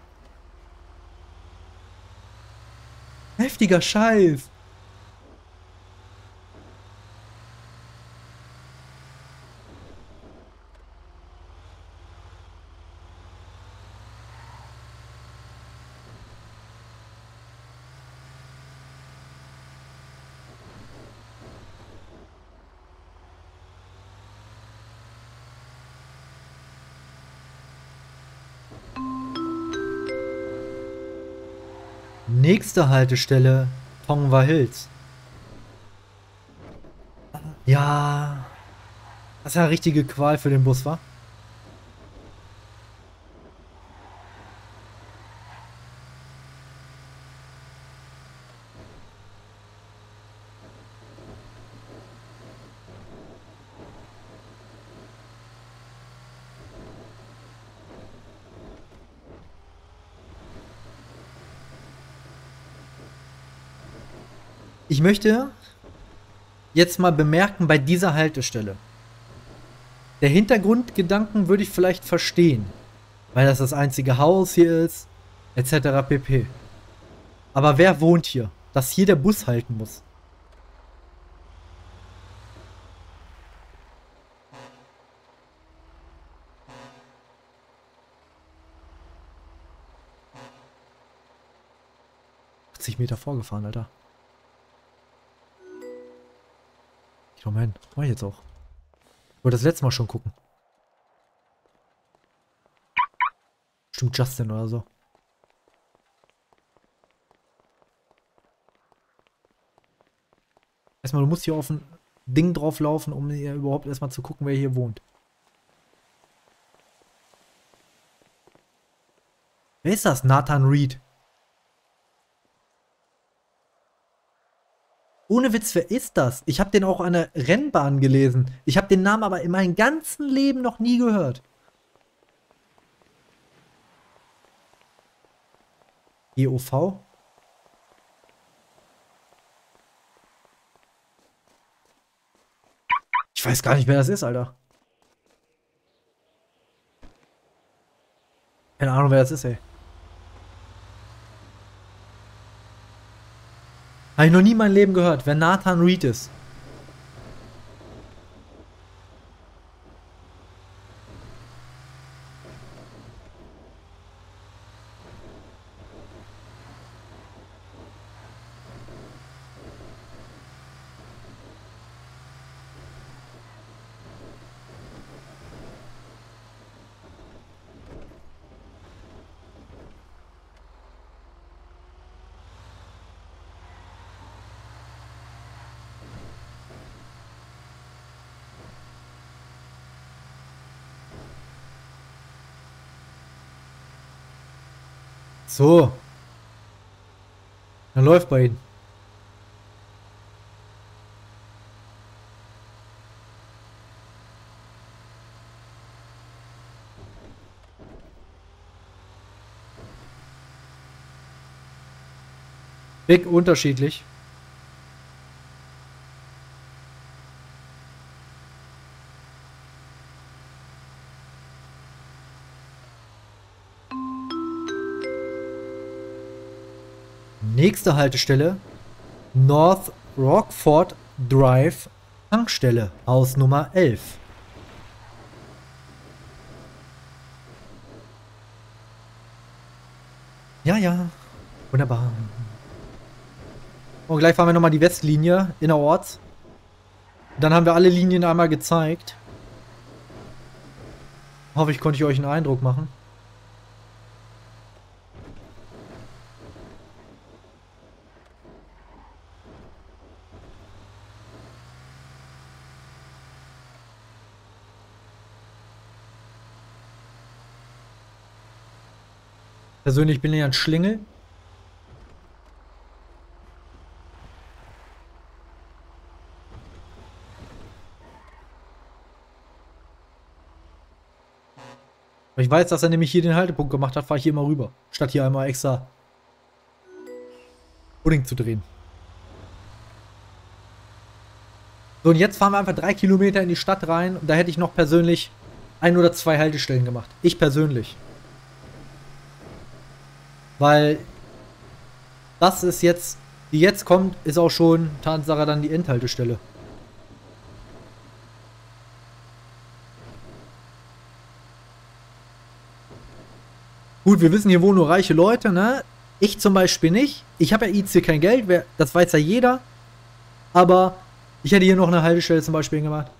Heftiger Scheiß. Nächste Haltestelle: Tongva Hills. Ja. Das ist ja eine richtige Qual für den Bus, wa? Ich möchte jetzt mal bemerken bei dieser Haltestelle. Der Hintergrundgedanken würde ich vielleicht verstehen, weil das das einzige Haus hier ist, et cetera pp. Aber wer wohnt hier, dass hier der Bus halten muss? achtzig Meter vorgefahren, Alter. Ich doch mal hin. Mach ich jetzt auch. Ich wollte das letzte Mal schon gucken. Stimmt, Justin oder so. Erstmal, du musst hier auf ein Ding drauf laufen, um hier überhaupt erstmal zu gucken, wer hier wohnt. Wer ist das? Nathan Reed. Ohne Witz, wer ist das? Ich habe den auch an der Rennbahn gelesen. Ich habe den Namen aber in meinem ganzen Leben noch nie gehört. G O V? Ich weiß gar nicht, wer das ist, Alter. Keine Ahnung, wer das ist, ey. Habe ich noch nie in meinem Leben gehört, wer Nathan Reed ist. So. Dann läuft bei Ihnen. Big unterschiedlich. Nächste Haltestelle, North Rockford Drive, Tankstelle, Haus Nummer elf. Ja, ja, wunderbar. Und gleich fahren wir nochmal die Westlinie innerorts. Dann haben wir alle Linien einmal gezeigt. Hoffe ich, konnte ich euch einen Eindruck machen. Persönlich bin ich ein Schlingel. Ich weiß, dass er nämlich hier den Haltepunkt gemacht hat, fahre ich hier immer rüber. Statt hier einmal extra Pudding zu drehen. So, und jetzt fahren wir einfach drei Kilometer in die Stadt rein. Und da hätte ich noch persönlich ein oder zwei Haltestellen gemacht. Ich persönlich. Weil das ist jetzt, die jetzt kommt, ist auch schon Tatsache dann die Endhaltestelle. Gut, wir wissen, hier wohnen nur reiche Leute, ne? Ich zum Beispiel nicht. Ich habe ja I C kein Geld, wer, das weiß ja jeder. Aber ich hätte hier noch eine Haltestelle zum Beispiel gemacht.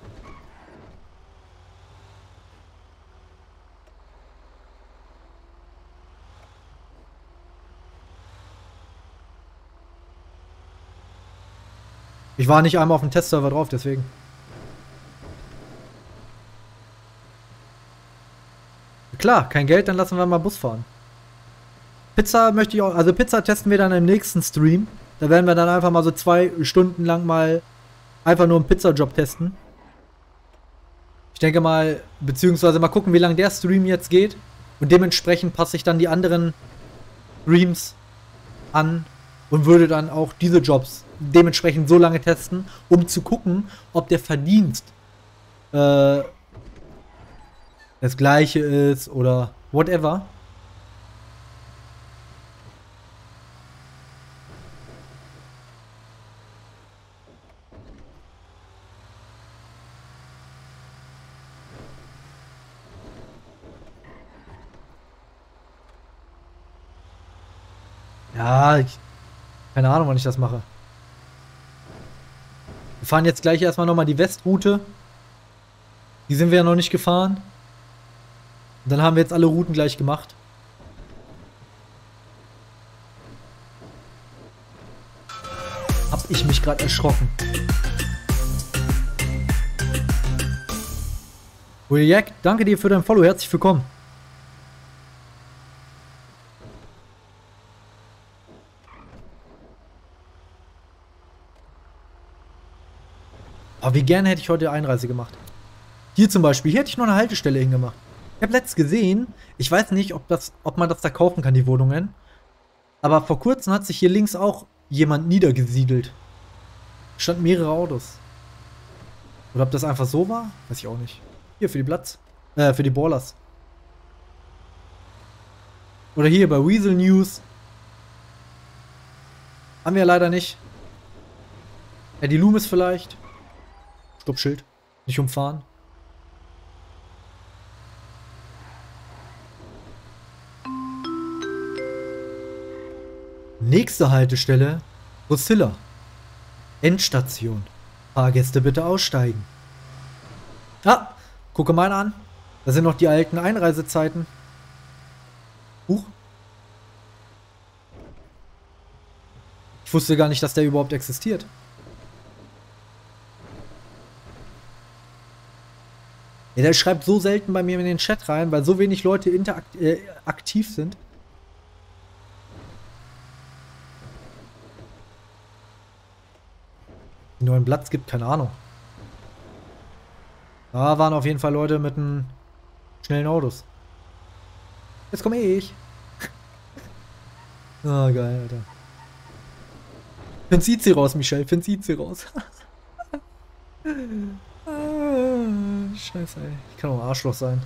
Ich war nicht einmal auf dem Testserver drauf, deswegen. Klar, kein Geld, dann lassen wir mal Bus fahren. Pizza möchte ich auch, also Pizza testen wir dann im nächsten Stream. Da werden wir dann einfach mal so zwei Stunden lang mal einfach nur einen Pizzajob testen. Ich denke mal, beziehungsweise mal gucken, wie lange der Stream jetzt geht. Und dementsprechend passe ich dann die anderen Streams an und würde dann auch diese Jobs dementsprechend so lange testen, um zu gucken, ob der Verdienst äh, das gleiche ist oder whatever. Ja, ich, keine Ahnung, wann ich das mache. Wir fahren jetzt gleich erstmal nochmal die Westroute. Die sind wir ja noch nicht gefahren. Und dann haben wir jetzt alle Routen gleich gemacht. Hab ich mich gerade erschrocken. Williak, danke dir für dein Follow. Herzlich willkommen. Aber wie gerne hätte ich heute Einreise gemacht. Hier zum Beispiel, hier hätte ich noch eine Haltestelle hingemacht. Ich habe letztens gesehen, ich weiß nicht, ob, das, ob man das da kaufen kann, die Wohnungen. Aber vor kurzem hat sich hier links auch jemand niedergesiedelt. Stand mehrere Autos. Oder ob das einfach so war? Weiß ich auch nicht. Hier für die Platz. Äh, für die Ballers. Oder hier bei Weasel News. Haben wir leider nicht. Ja, die Loomis vielleicht. Stoppschild. Nicht umfahren. Nächste Haltestelle. Rosilla. Endstation. Fahrgäste bitte aussteigen. Ah, gucke mal an. Da sind noch die alten Einreisezeiten. Huch. Ich wusste gar nicht, dass der überhaupt existiert. Ja, der schreibt so selten bei mir in den Chat rein, weil so wenig Leute interakt äh, aktiv sind. Die neuen Platz gibt, keine Ahnung. Da waren auf jeden Fall Leute mit einem schnellen Autos. Jetzt komme ich. Ah, oh, geil, Alter. Find's sie raus, Michelle. Find's sie raus. Ah, scheiße, ey. Ich kann auch ein Arschloch sein.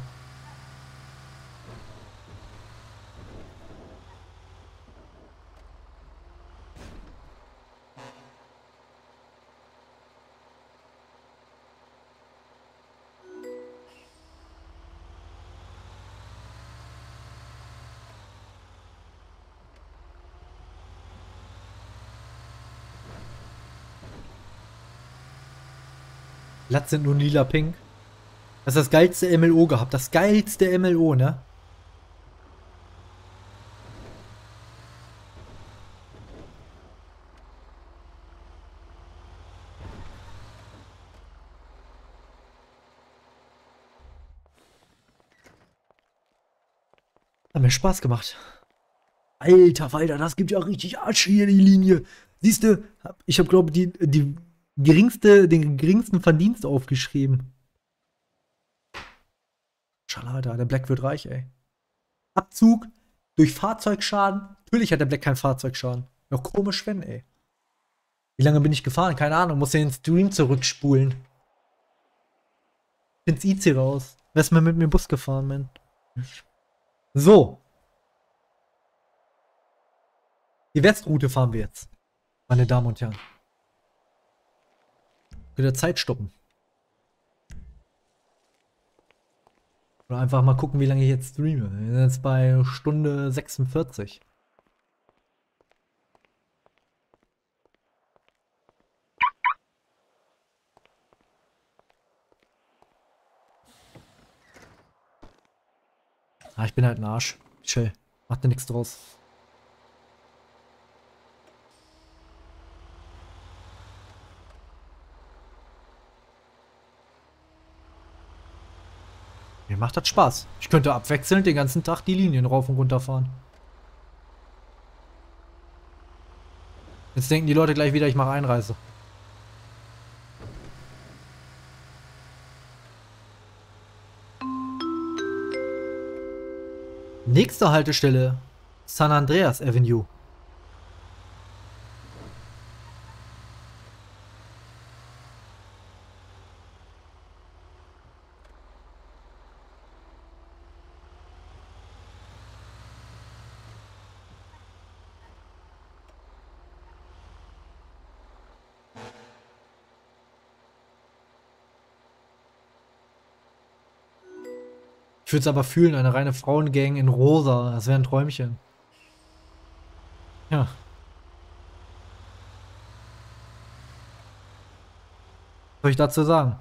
Glatt sind nur lila-pink. Das ist das geilste M L O gehabt. Das geilste M L O, ne? Hat mir Spaß gemacht. Alter Falter, das gibt ja richtig Arsch hier, die Linie. Siehst du, ich habe, glaube ich, die, die geringste, den geringsten Verdienst aufgeschrieben. Schalada, der Black wird reich, ey. Abzug durch Fahrzeugschaden. Natürlich hat der Black keinen Fahrzeugschaden. Noch komisch, wenn, ey. Wie lange bin ich gefahren? Keine Ahnung. Muss den Stream zurückspulen. Find's I C raus. Wer ist mal mit mir Bus gefahren, Mann? So. Die Westroute fahren wir jetzt. Meine Damen und Herren. Wieder Zeit stoppen. Oder einfach mal gucken, wie lange ich jetzt streame. Wir sind jetzt bei Stunde sechsundvierzig. Ah, ich bin halt ein Arsch. Chill. Macht dir nichts draus. Mir macht das Spaß. Ich könnte abwechselnd den ganzen Tag die Linien rauf und runter fahren. Jetzt denken die Leute gleich wieder, ich mache Einreise. Nächste Haltestelle, San Andreas Avenue. würde es aber fühlen, eine reine Frauengang in rosa. Das wäre ein Träumchen. Ja. Was soll ich dazu sagen?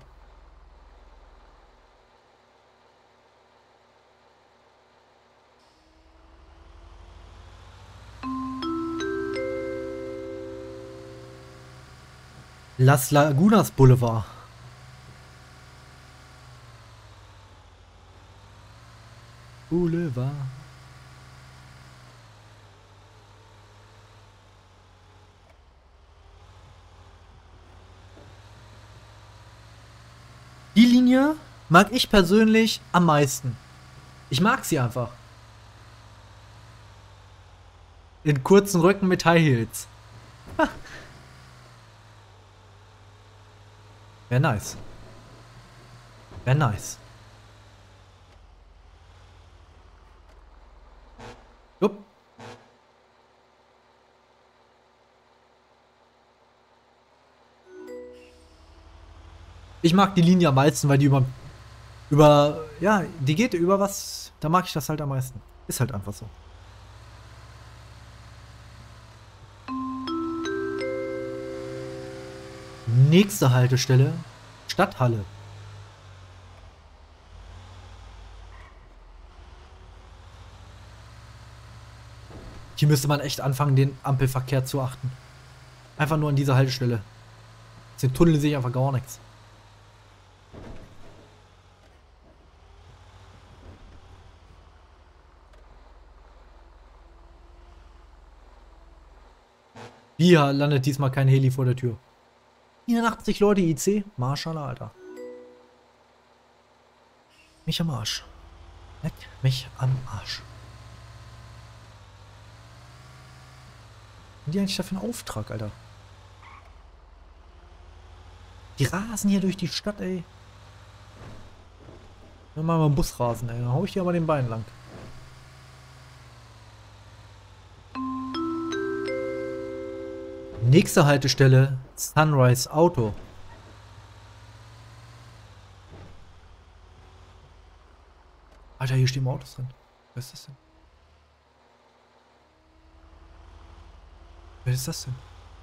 Las Lagunas Boulevard. Boulevard. Die Linie mag ich persönlich am meisten. Ich mag sie einfach. In kurzen Röcken mit High Heels. Wäre nice. Wäre nice. Jupp. Ich mag die Linie am meisten, weil die über, über, ja, die geht über was, da mag ich das halt am meisten. Ist halt einfach so. Nächste Haltestelle, Stadthalle. Hier müsste man echt anfangen, den Ampelverkehr zu achten. Einfach nur an dieser Haltestelle. Den Tunnel sehe ich einfach gar nichts. Hier landet diesmal kein Heli vor der Tür. vierundachtzig Leute I C. Maschallah, Alter. Mich am Arsch. Leck mich am Arsch. Was haben die eigentlich dafür einen Auftrag, Alter? Die rasen hier durch die Stadt, ey. Dann machen wir einen Busrasen, ey. Dann hau ich dir aber den Bein lang. Nächste Haltestelle, Sunrise Auto. Alter, hier stehen Autos drin. Wer ist das denn? Wer ist das denn?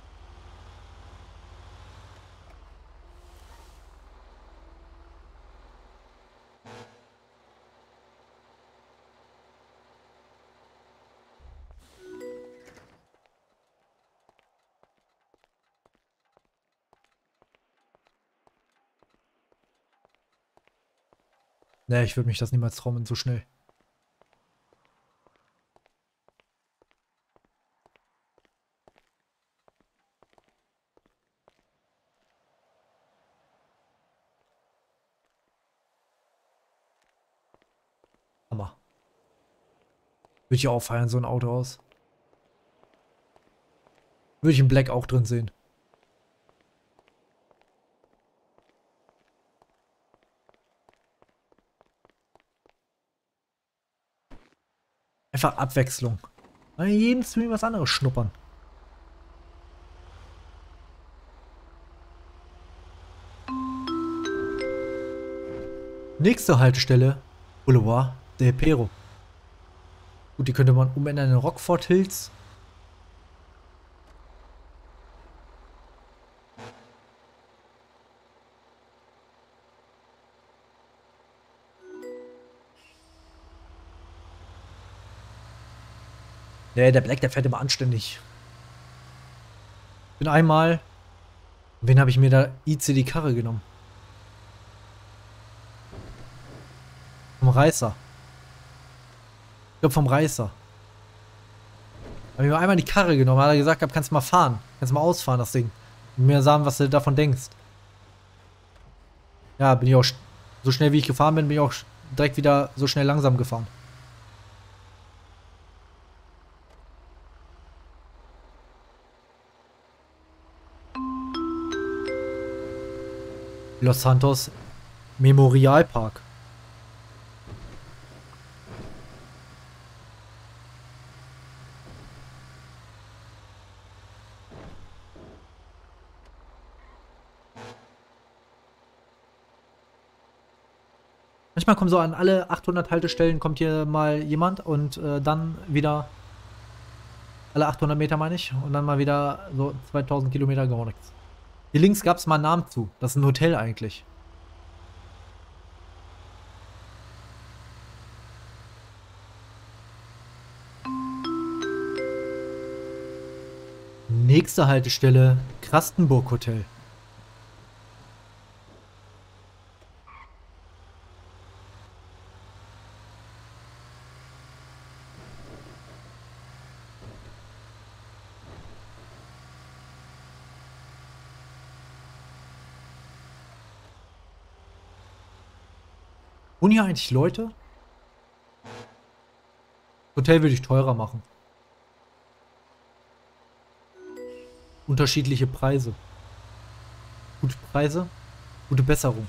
Nee, ich würde mich das niemals trauen, so schnell. Hammer. Würde ich auch feiern, so ein Auto aus. Würde ich im Black auch drin sehen. Einfach Abwechslung. Bei jedem Stream was anderes schnuppern. Nächste Haltestelle, Boulevard del Pero. Gut, die könnte man umändern in Rockford Hills. Nee, der Black, der fährt immer anständig. Bin einmal. Wen habe ich mir da I C die Karre genommen? Vom Reißer. Ich glaube vom Reißer. Habe ich mir einmal die Karre genommen. Hat er gesagt, kannst du mal fahren. Kannst du mal ausfahren, das Ding. Und mir sagen, was du davon denkst. Ja, bin ich auch so schnell wie ich gefahren bin, bin ich auch direkt wieder so schnell langsam gefahren. Los Santos Memorialpark. Manchmal kommen so an alle achthundert Haltestellen kommt hier mal jemand und äh, dann wieder alle achthundert Meter meine ich und dann mal wieder so zweitausend Kilometer gar nichts. Hier links gab es mal einen Namen zu. Das ist ein Hotel eigentlich. Nächste Haltestelle Krastenburg Hotel. Wohnen hier eigentlich Leute? Hotel würde ich teurer machen. Unterschiedliche Preise. Gute Preise, gute Besserung.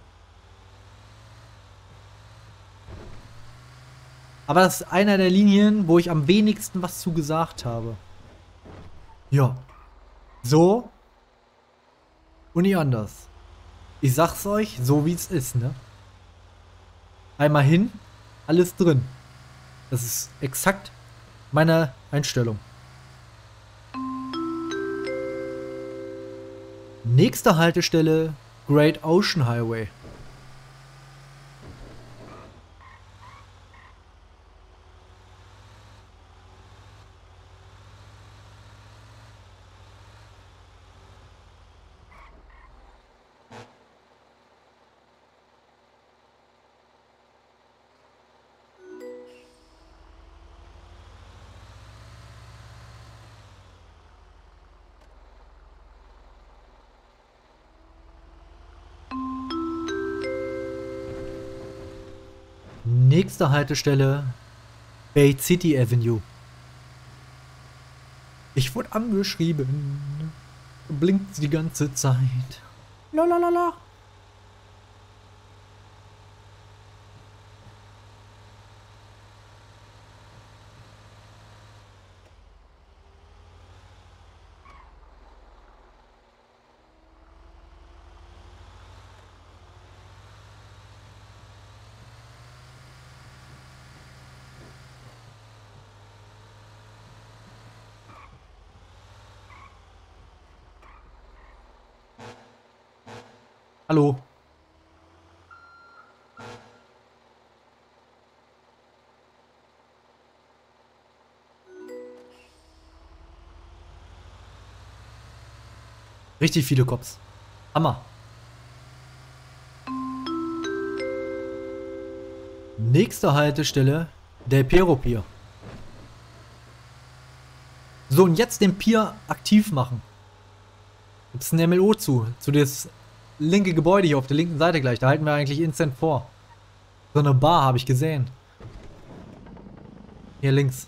Aber das ist einer der Linien, wo ich am wenigsten was zu gesagt habe. Ja. So. Und nicht anders. Ich sag's euch, so wie es ist, ne? Einmal hin, alles drin. Das ist exakt meine Einstellung. Nächste Haltestelle, Great Ocean Highway. Nächste Haltestelle, Bay City Avenue. Ich wurde angeschrieben. Blinkt die ganze Zeit. Lalalala. Hallo. Richtig viele Cops. Hammer. Nächste Haltestelle, der Pero Pier. So, und jetzt den Pier aktiv machen. Gibt es ein M L O zu, zu das linke Gebäude hier auf der linken Seite gleich. Da halten wir eigentlich instant vor. So eine Bar habe ich gesehen. Hier links.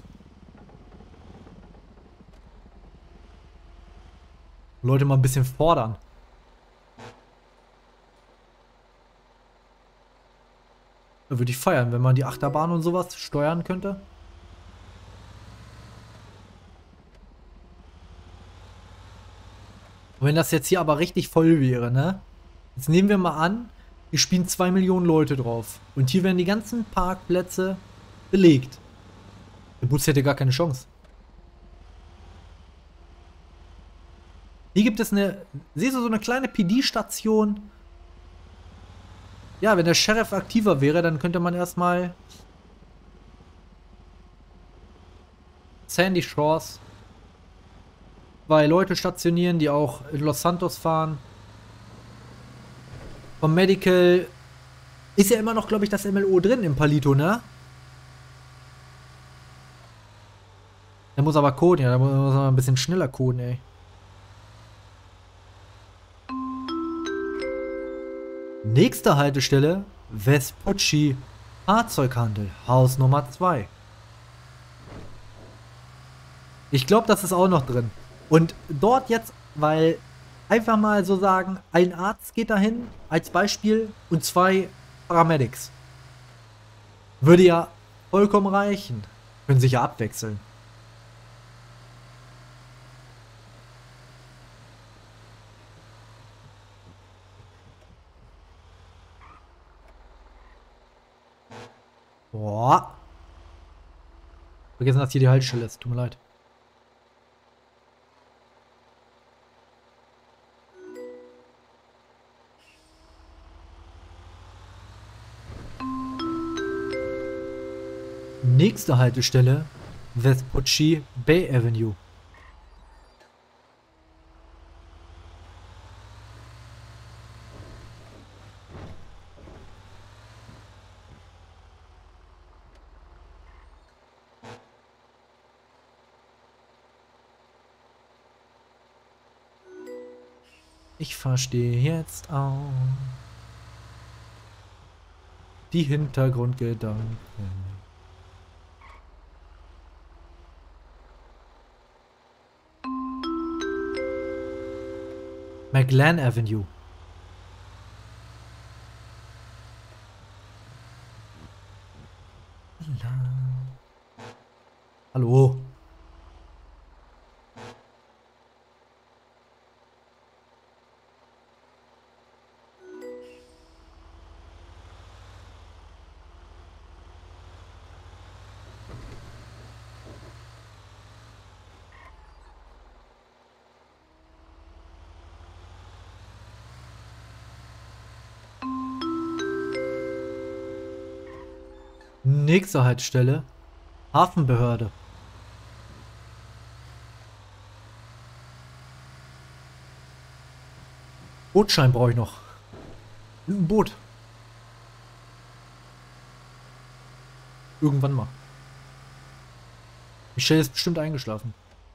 Leute mal ein bisschen fordern. Da würde ich feiern, wenn man die Achterbahn und sowas steuern könnte. Und wenn das jetzt hier aber richtig voll wäre, ne? Jetzt nehmen wir mal an, hier spielen zwei Millionen Leute drauf. Und hier werden die ganzen Parkplätze belegt. Der Bus hätte gar keine Chance. Hier gibt es eine, siehst du, so eine kleine P D-Station. Ja, wenn der Sheriff aktiver wäre, dann könnte man erstmal Sandy Shores zwei Leute stationieren, die auch in Los Santos fahren. Vom Medical ist ja immer noch, glaube ich, das M L O drin im Palito, ne? Der muss aber coden, ja, der muss aber ein bisschen schneller coden, ey. Nächste Haltestelle, Vespucci Fahrzeughandel, Haus Nummer zwei. Ich glaube, das ist auch noch drin. Und dort jetzt, weil einfach mal so sagen, ein Arzt geht dahin als Beispiel und zwei Paramedics. Würde ja vollkommen reichen. Können sich ja abwechseln. Boah. Vergessen, dass hier die Haltestelle ist. Tut mir leid. Nächste Haltestelle, Vespucci Bay Avenue. Ich verstehe jetzt auch die Hintergrundgedanken. McLean Avenue. Hallo. Nächste Haltestelle, Hafenbehörde. Bootschein brauche ich noch. Ein Boot. Irgendwann mal. Michelle ist bestimmt eingeschlafen.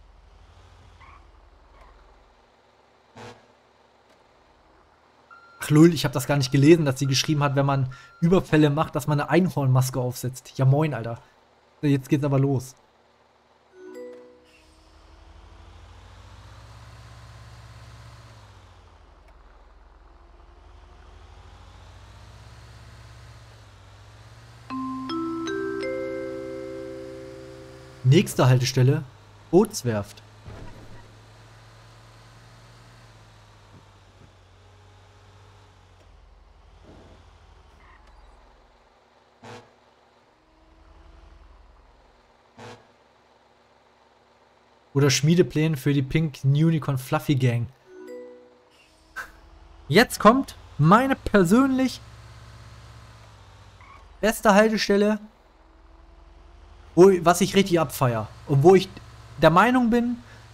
Ach lul, ich habe das gar nicht gelesen, dass sie geschrieben hat, wenn man Überfälle macht, dass man eine Einhornmaske aufsetzt. Ja moin, Alter. Jetzt geht's aber los. Nächste Haltestelle, Bootswerft. Oder Schmiedepläne für die Pink Unicorn Fluffy Gang. Jetzt kommt meine persönlich beste Haltestelle, wo, was ich richtig abfeier. Und wo ich der Meinung bin,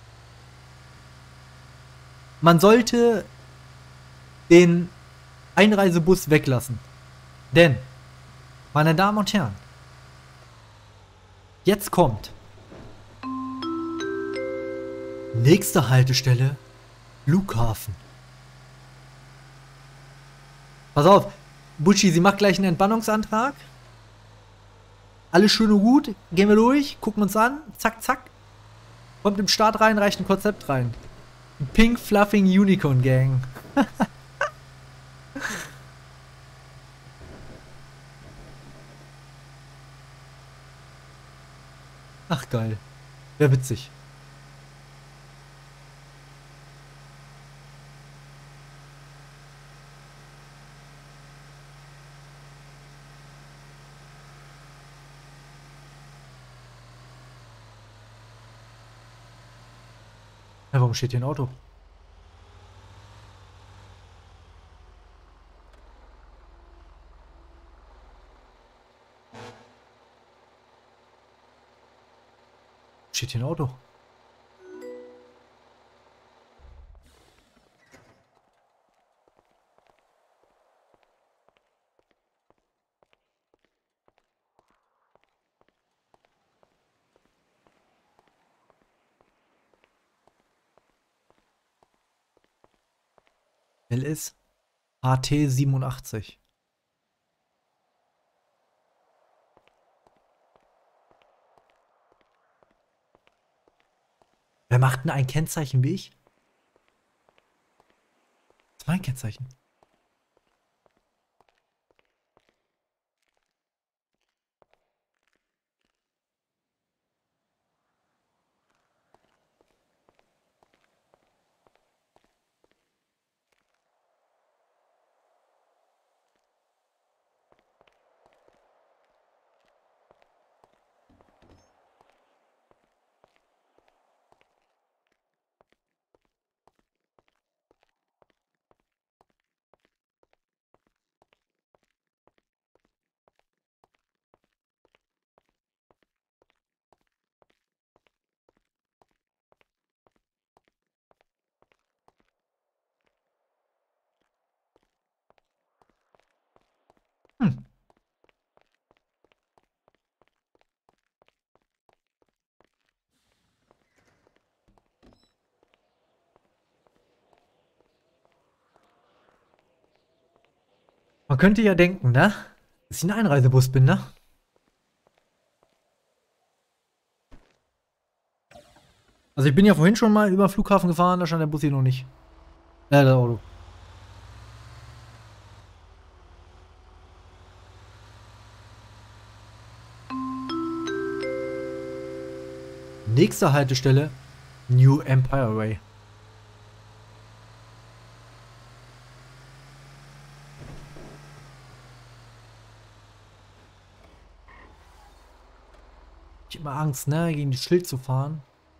man sollte den Einreisebus weglassen. Denn, meine Damen und Herren, jetzt kommt nächste Haltestelle, Flughafen. Pass auf, Bucci, sie macht gleich einen Entbannungsantrag. Alles schön und gut, gehen wir durch, gucken uns an, zack, zack. Kommt im Start rein, reicht ein Konzept rein. Pink Fluffing Unicorn Gang. Ach geil. Wäre witzig. Ja, warum steht hier ein Auto? Steht hier ein Auto? L S H T siebenundachtzig. Wer macht denn ein Kennzeichen wie ich? Das ist mein Kennzeichen. Hm. Man könnte ja denken, ne? Dass ich ein Einreisebus bin, ne? Also ich bin ja vorhin schon mal über den Flughafen gefahren, da stand der Bus hier noch nicht. Äh, das Auto. Nächste Haltestelle, New Empire Way. Ich hab immer Angst, ne, gegen das Schild zu fahren.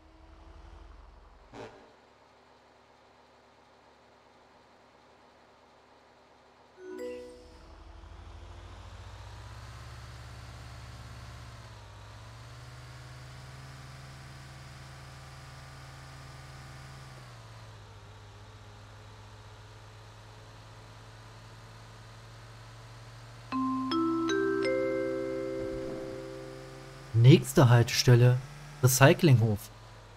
Nächste Haltestelle, Recyclinghof.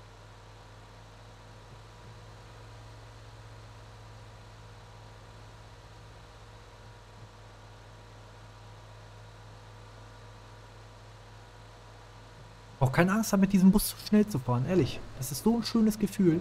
Auch keine Angst haben, mit diesem Bus zu schnell zu fahren, ehrlich. Das ist so ein schönes Gefühl.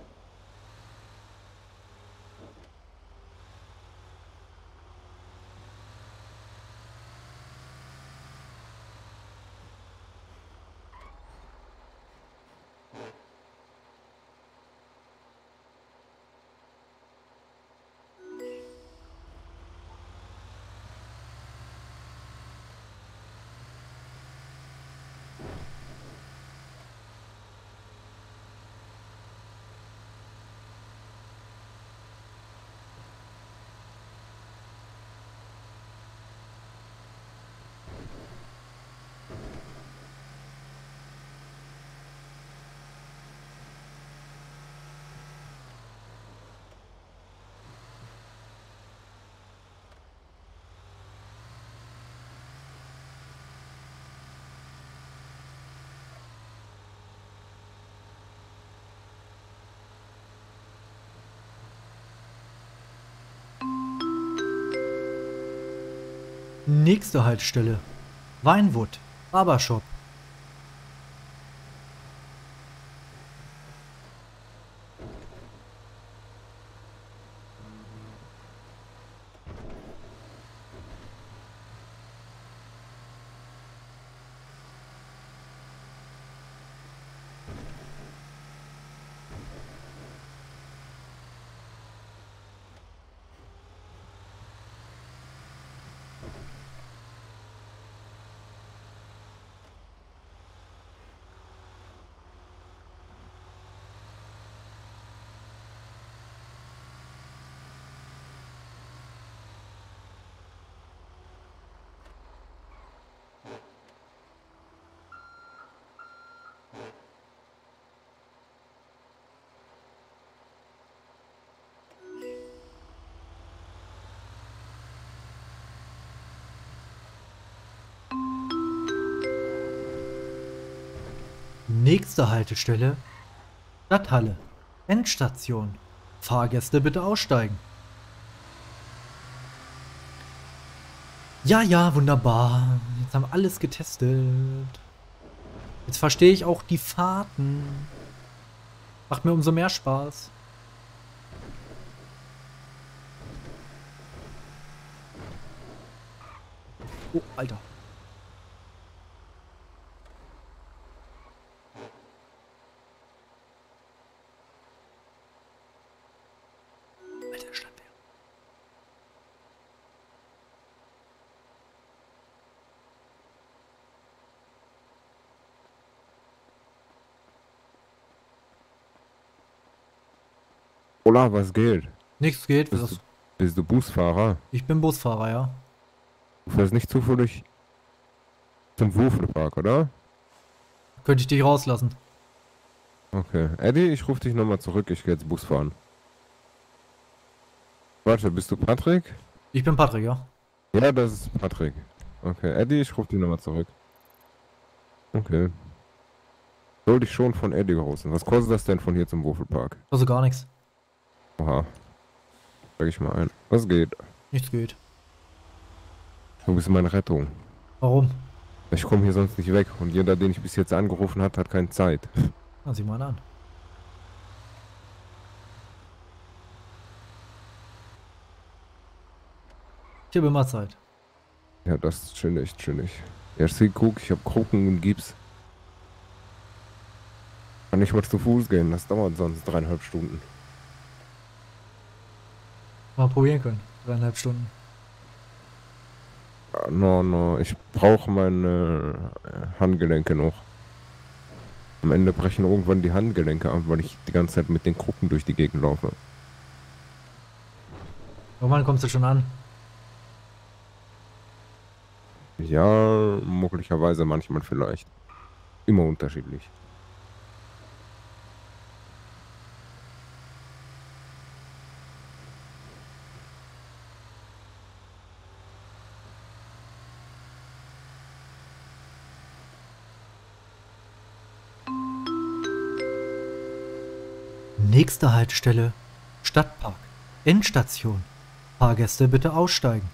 Nächste Haltestelle, Weinwood, Barbershop. Nächste Haltestelle, Stadthalle, Endstation. Fahrgäste bitte aussteigen. Ja, ja, wunderbar. Jetzt haben wir alles getestet. Jetzt verstehe ich auch die Fahrten. Macht mir umso mehr Spaß. Oh, Alter. Alter, Stadtwehr. Hola, was geht? Nichts geht. Bist Was? du, bist du Busfahrer? Ich bin Busfahrer, ja. Du fährst nicht zufällig zum Wurfpark, oder? Könnte ich dich rauslassen. Okay. Eddie, ich rufe dich nochmal zurück. Ich gehe jetzt Bus fahren. Warte, bist du Patrick? Ich bin Patrick, ja. Ja, das ist Patrick. Okay, Eddie, ich rufe dich nochmal zurück. Okay. Sollte ich schon von Eddie hosten. Was kostet das denn von hier zum Wurfelpark? Also gar nichts. Oha. Sag ich mal ein. Was geht? Nichts geht. Du bist meine Rettung. Warum? Ich komme hier sonst nicht weg und jeder, den ich bis jetzt angerufen hat, hat keine Zeit. Na, sieh mal an. Ich habe immer Zeit. Ja, das ist chillig, chillig. Ja, sieh, guck, ich habe Krücken und Gips. Kann nicht mal zu Fuß gehen, das dauert sonst dreieinhalb Stunden. Mal probieren können. Dreieinhalb Stunden. Ah, No, no, ich brauche meine äh, Handgelenke noch. Am Ende brechen irgendwann die Handgelenke ab, weil ich die ganze Zeit mit den Krücken durch die Gegend laufe. Irgendwann kommst du schon an. Ja, möglicherweise manchmal vielleicht. Immer unterschiedlich. Nächste Haltestelle: Stadtpark. Endstation. Fahrgäste bitte aussteigen.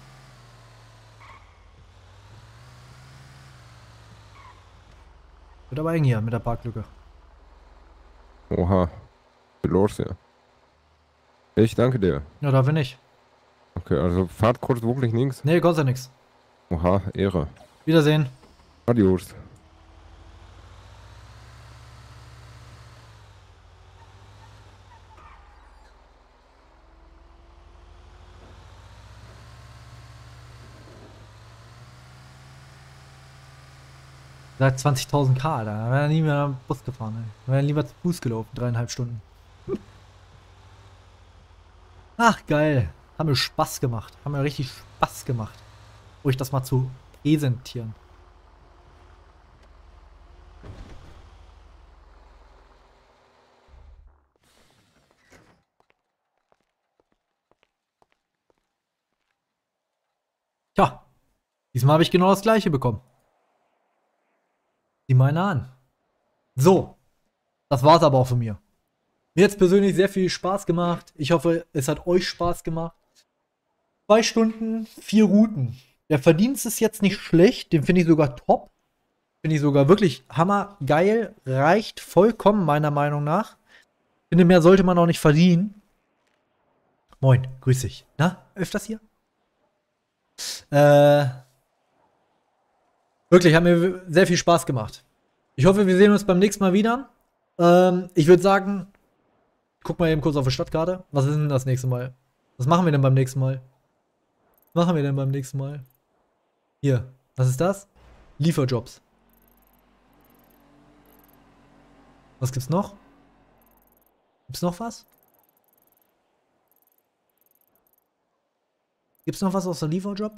Wird aber eng hier mit der Parklücke. Oha. Viel los hier. Ich danke dir. Ja, dafür nicht. Okay, also Fahrt kostet wirklich nichts. Nee, kostet ja nichts. Oha, Ehre. Wiedersehen. Adios. Seit zwanzigtausend K, da wäre er nie mehr Bus gefahren. Ey. Wäre lieber zu Fuß gelaufen, dreieinhalb Stunden. Ach, geil. Haben mir Spaß gemacht. Haben mir richtig Spaß gemacht. Euch das mal zu präsentieren. Tja, diesmal habe ich genau das gleiche bekommen. Sieh mal einer an. So, das war's aber auch von mir. Mir hat's persönlich sehr viel Spaß gemacht. Ich hoffe, es hat euch Spaß gemacht. Zwei Stunden, vier Routen. Der Verdienst ist jetzt nicht schlecht, den finde ich sogar top. Finde ich sogar wirklich hammergeil. Reicht vollkommen, meiner Meinung nach. Finde, mehr sollte man auch nicht verdienen. Moin, grüß dich. Na, öfters hier? Äh, wirklich, hat mir sehr viel Spaß gemacht. Ich hoffe, wir sehen uns beim nächsten Mal wieder. Ähm, ich würde sagen, guck mal eben kurz auf die Stadtkarte. Was ist denn das nächste Mal? Was machen wir denn beim nächsten Mal? Was machen wir denn beim nächsten Mal? Hier, was ist das? Lieferjobs. Was gibt's noch? Gibt's noch was? Gibt's noch was aus der Lieferjob?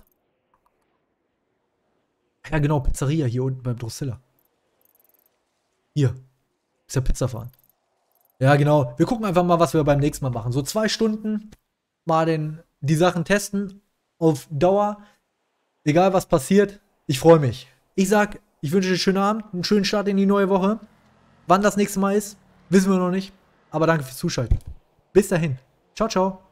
Ja genau, Pizzeria hier unten beim Drusilla. Hier. Ist ja Pizza fahren. Ja genau, wir gucken einfach mal, was wir beim nächsten Mal machen. So zwei Stunden mal den, die Sachen testen. Auf Dauer. Egal was passiert, ich freue mich. Ich sag, ich wünsche dir einen schönen Abend, einen schönen Start in die neue Woche. Wann das nächste Mal ist, wissen wir noch nicht. Aber danke fürs Zuschalten. Bis dahin. Ciao, ciao.